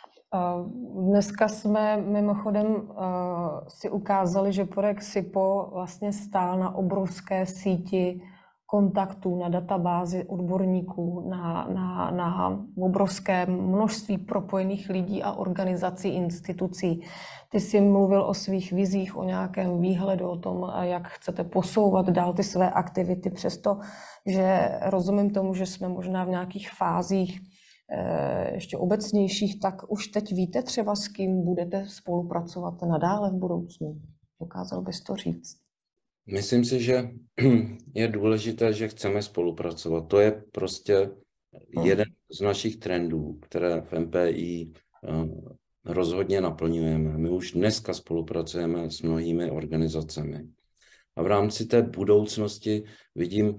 Dneska jsme mimochodem si ukázali, že projekt SIPO vlastně stál na obrovské síti kontaktů, na databázi odborníků, na, na, na obrovské množství propojených lidí a organizací, institucí. Ty jsi mluvil o svých vizích, o nějakém výhledu, o tom, jak chcete posouvat dál ty své aktivity, přesto, že rozumím tomu, že jsme možná v nějakých fázích ještě obecnějších, tak už teď víte třeba, s kým budete spolupracovat nadále v budoucnu? Dokázal bys to říct? Myslím si, že je důležité, že chceme spolupracovat. To je prostě jeden z našich trendů, které v M P I rozhodně naplňujeme. My už dneska spolupracujeme s mnohými organizacemi. A v rámci té budoucnosti vidím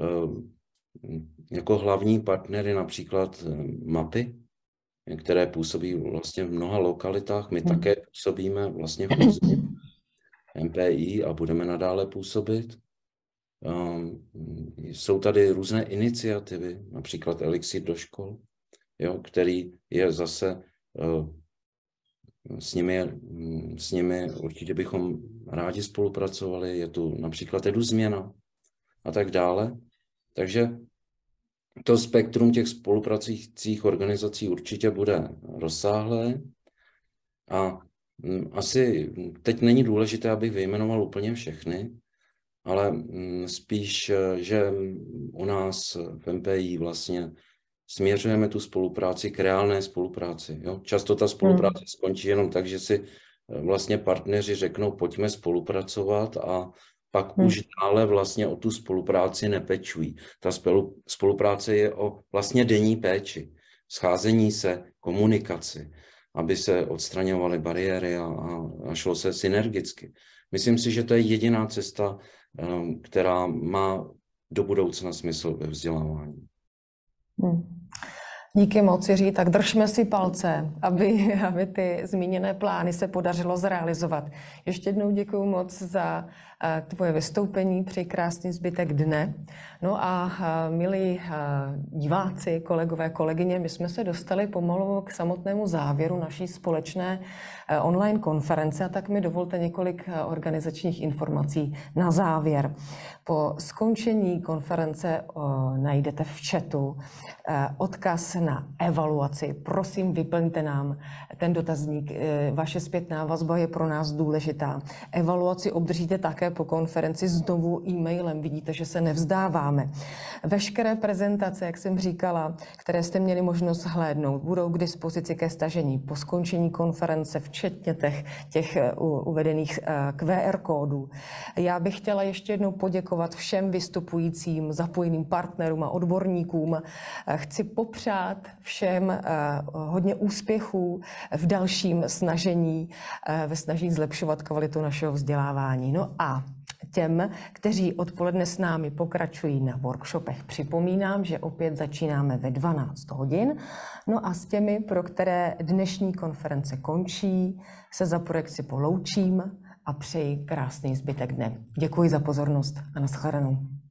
jako hlavní partnery například mapy, které působí vlastně v mnoha lokalitách. My hmm. také působíme vlastně v M P I a budeme nadále působit. Um, jsou tady různé iniciativy, například Elixir do škol, jo, který je zase, uh, s nimi, s nimi určitě bychom rádi spolupracovali. Je tu například EduZměna a tak dále. Takže to spektrum těch spolupracujících organizací určitě bude rozsáhlé a asi teď není důležité, abych vyjmenoval úplně všechny, ale spíš, že u nás v M P I vlastně směřujeme tu spolupráci k reálné spolupráci. Jo? Často ta spolupráce hmm. skončí jenom tak, že si vlastně partneři řeknou, pojďme spolupracovat, a pak hmm. už dále vlastně o tu spolupráci nepečují. Ta spolupráce je o vlastně denní péči, scházení se, komunikaci, aby se odstraňovaly bariéry a, a šlo se synergicky. Myslím si, že to je jediná cesta, která má do budoucna smysl ve vzdělávání. Hmm. Díky moc, Jiří. Tak držme si palce, aby, aby ty zmíněné plány se podařilo zrealizovat. Ještě jednou děkuji moc za tvoje vystoupení, přeji krásný zbytek dne. No a milí diváci, kolegové, kolegyně, my jsme se dostali pomalu k samotnému závěru naší společné online konference, a tak mi dovolte několik organizačních informací na závěr. Po skončení konference najdete v chatu odkaz na evaluaci. Prosím, vyplňte nám ten dotazník. Vaše zpětná vazba je pro nás důležitá. Evaluaci obdržíte také po konferenci znovu e-mailem. Vidíte, že se nevzdáváme. Veškeré prezentace, jak jsem říkala, které jste měli možnost hlédnout, budou k dispozici ke stažení po skončení konference, včetně těch, těch uvedených Q R kódů. Já bych chtěla ještě jednou poděkovat všem vystupujícím, zapojeným partnerům a odborníkům. Chci popřát všem hodně úspěchů v dalším snažení, ve snažení zlepšovat kvalitu našeho vzdělávání. No a těm, kteří odpoledne s námi pokračují na workshopech, připomínám, že opět začínáme ve dvanáct hodin. No a s těmi, pro které dnešní konference končí, se za projekt SIPO loučím a přeji krásný zbytek dne. Děkuji za pozornost a nashledanou.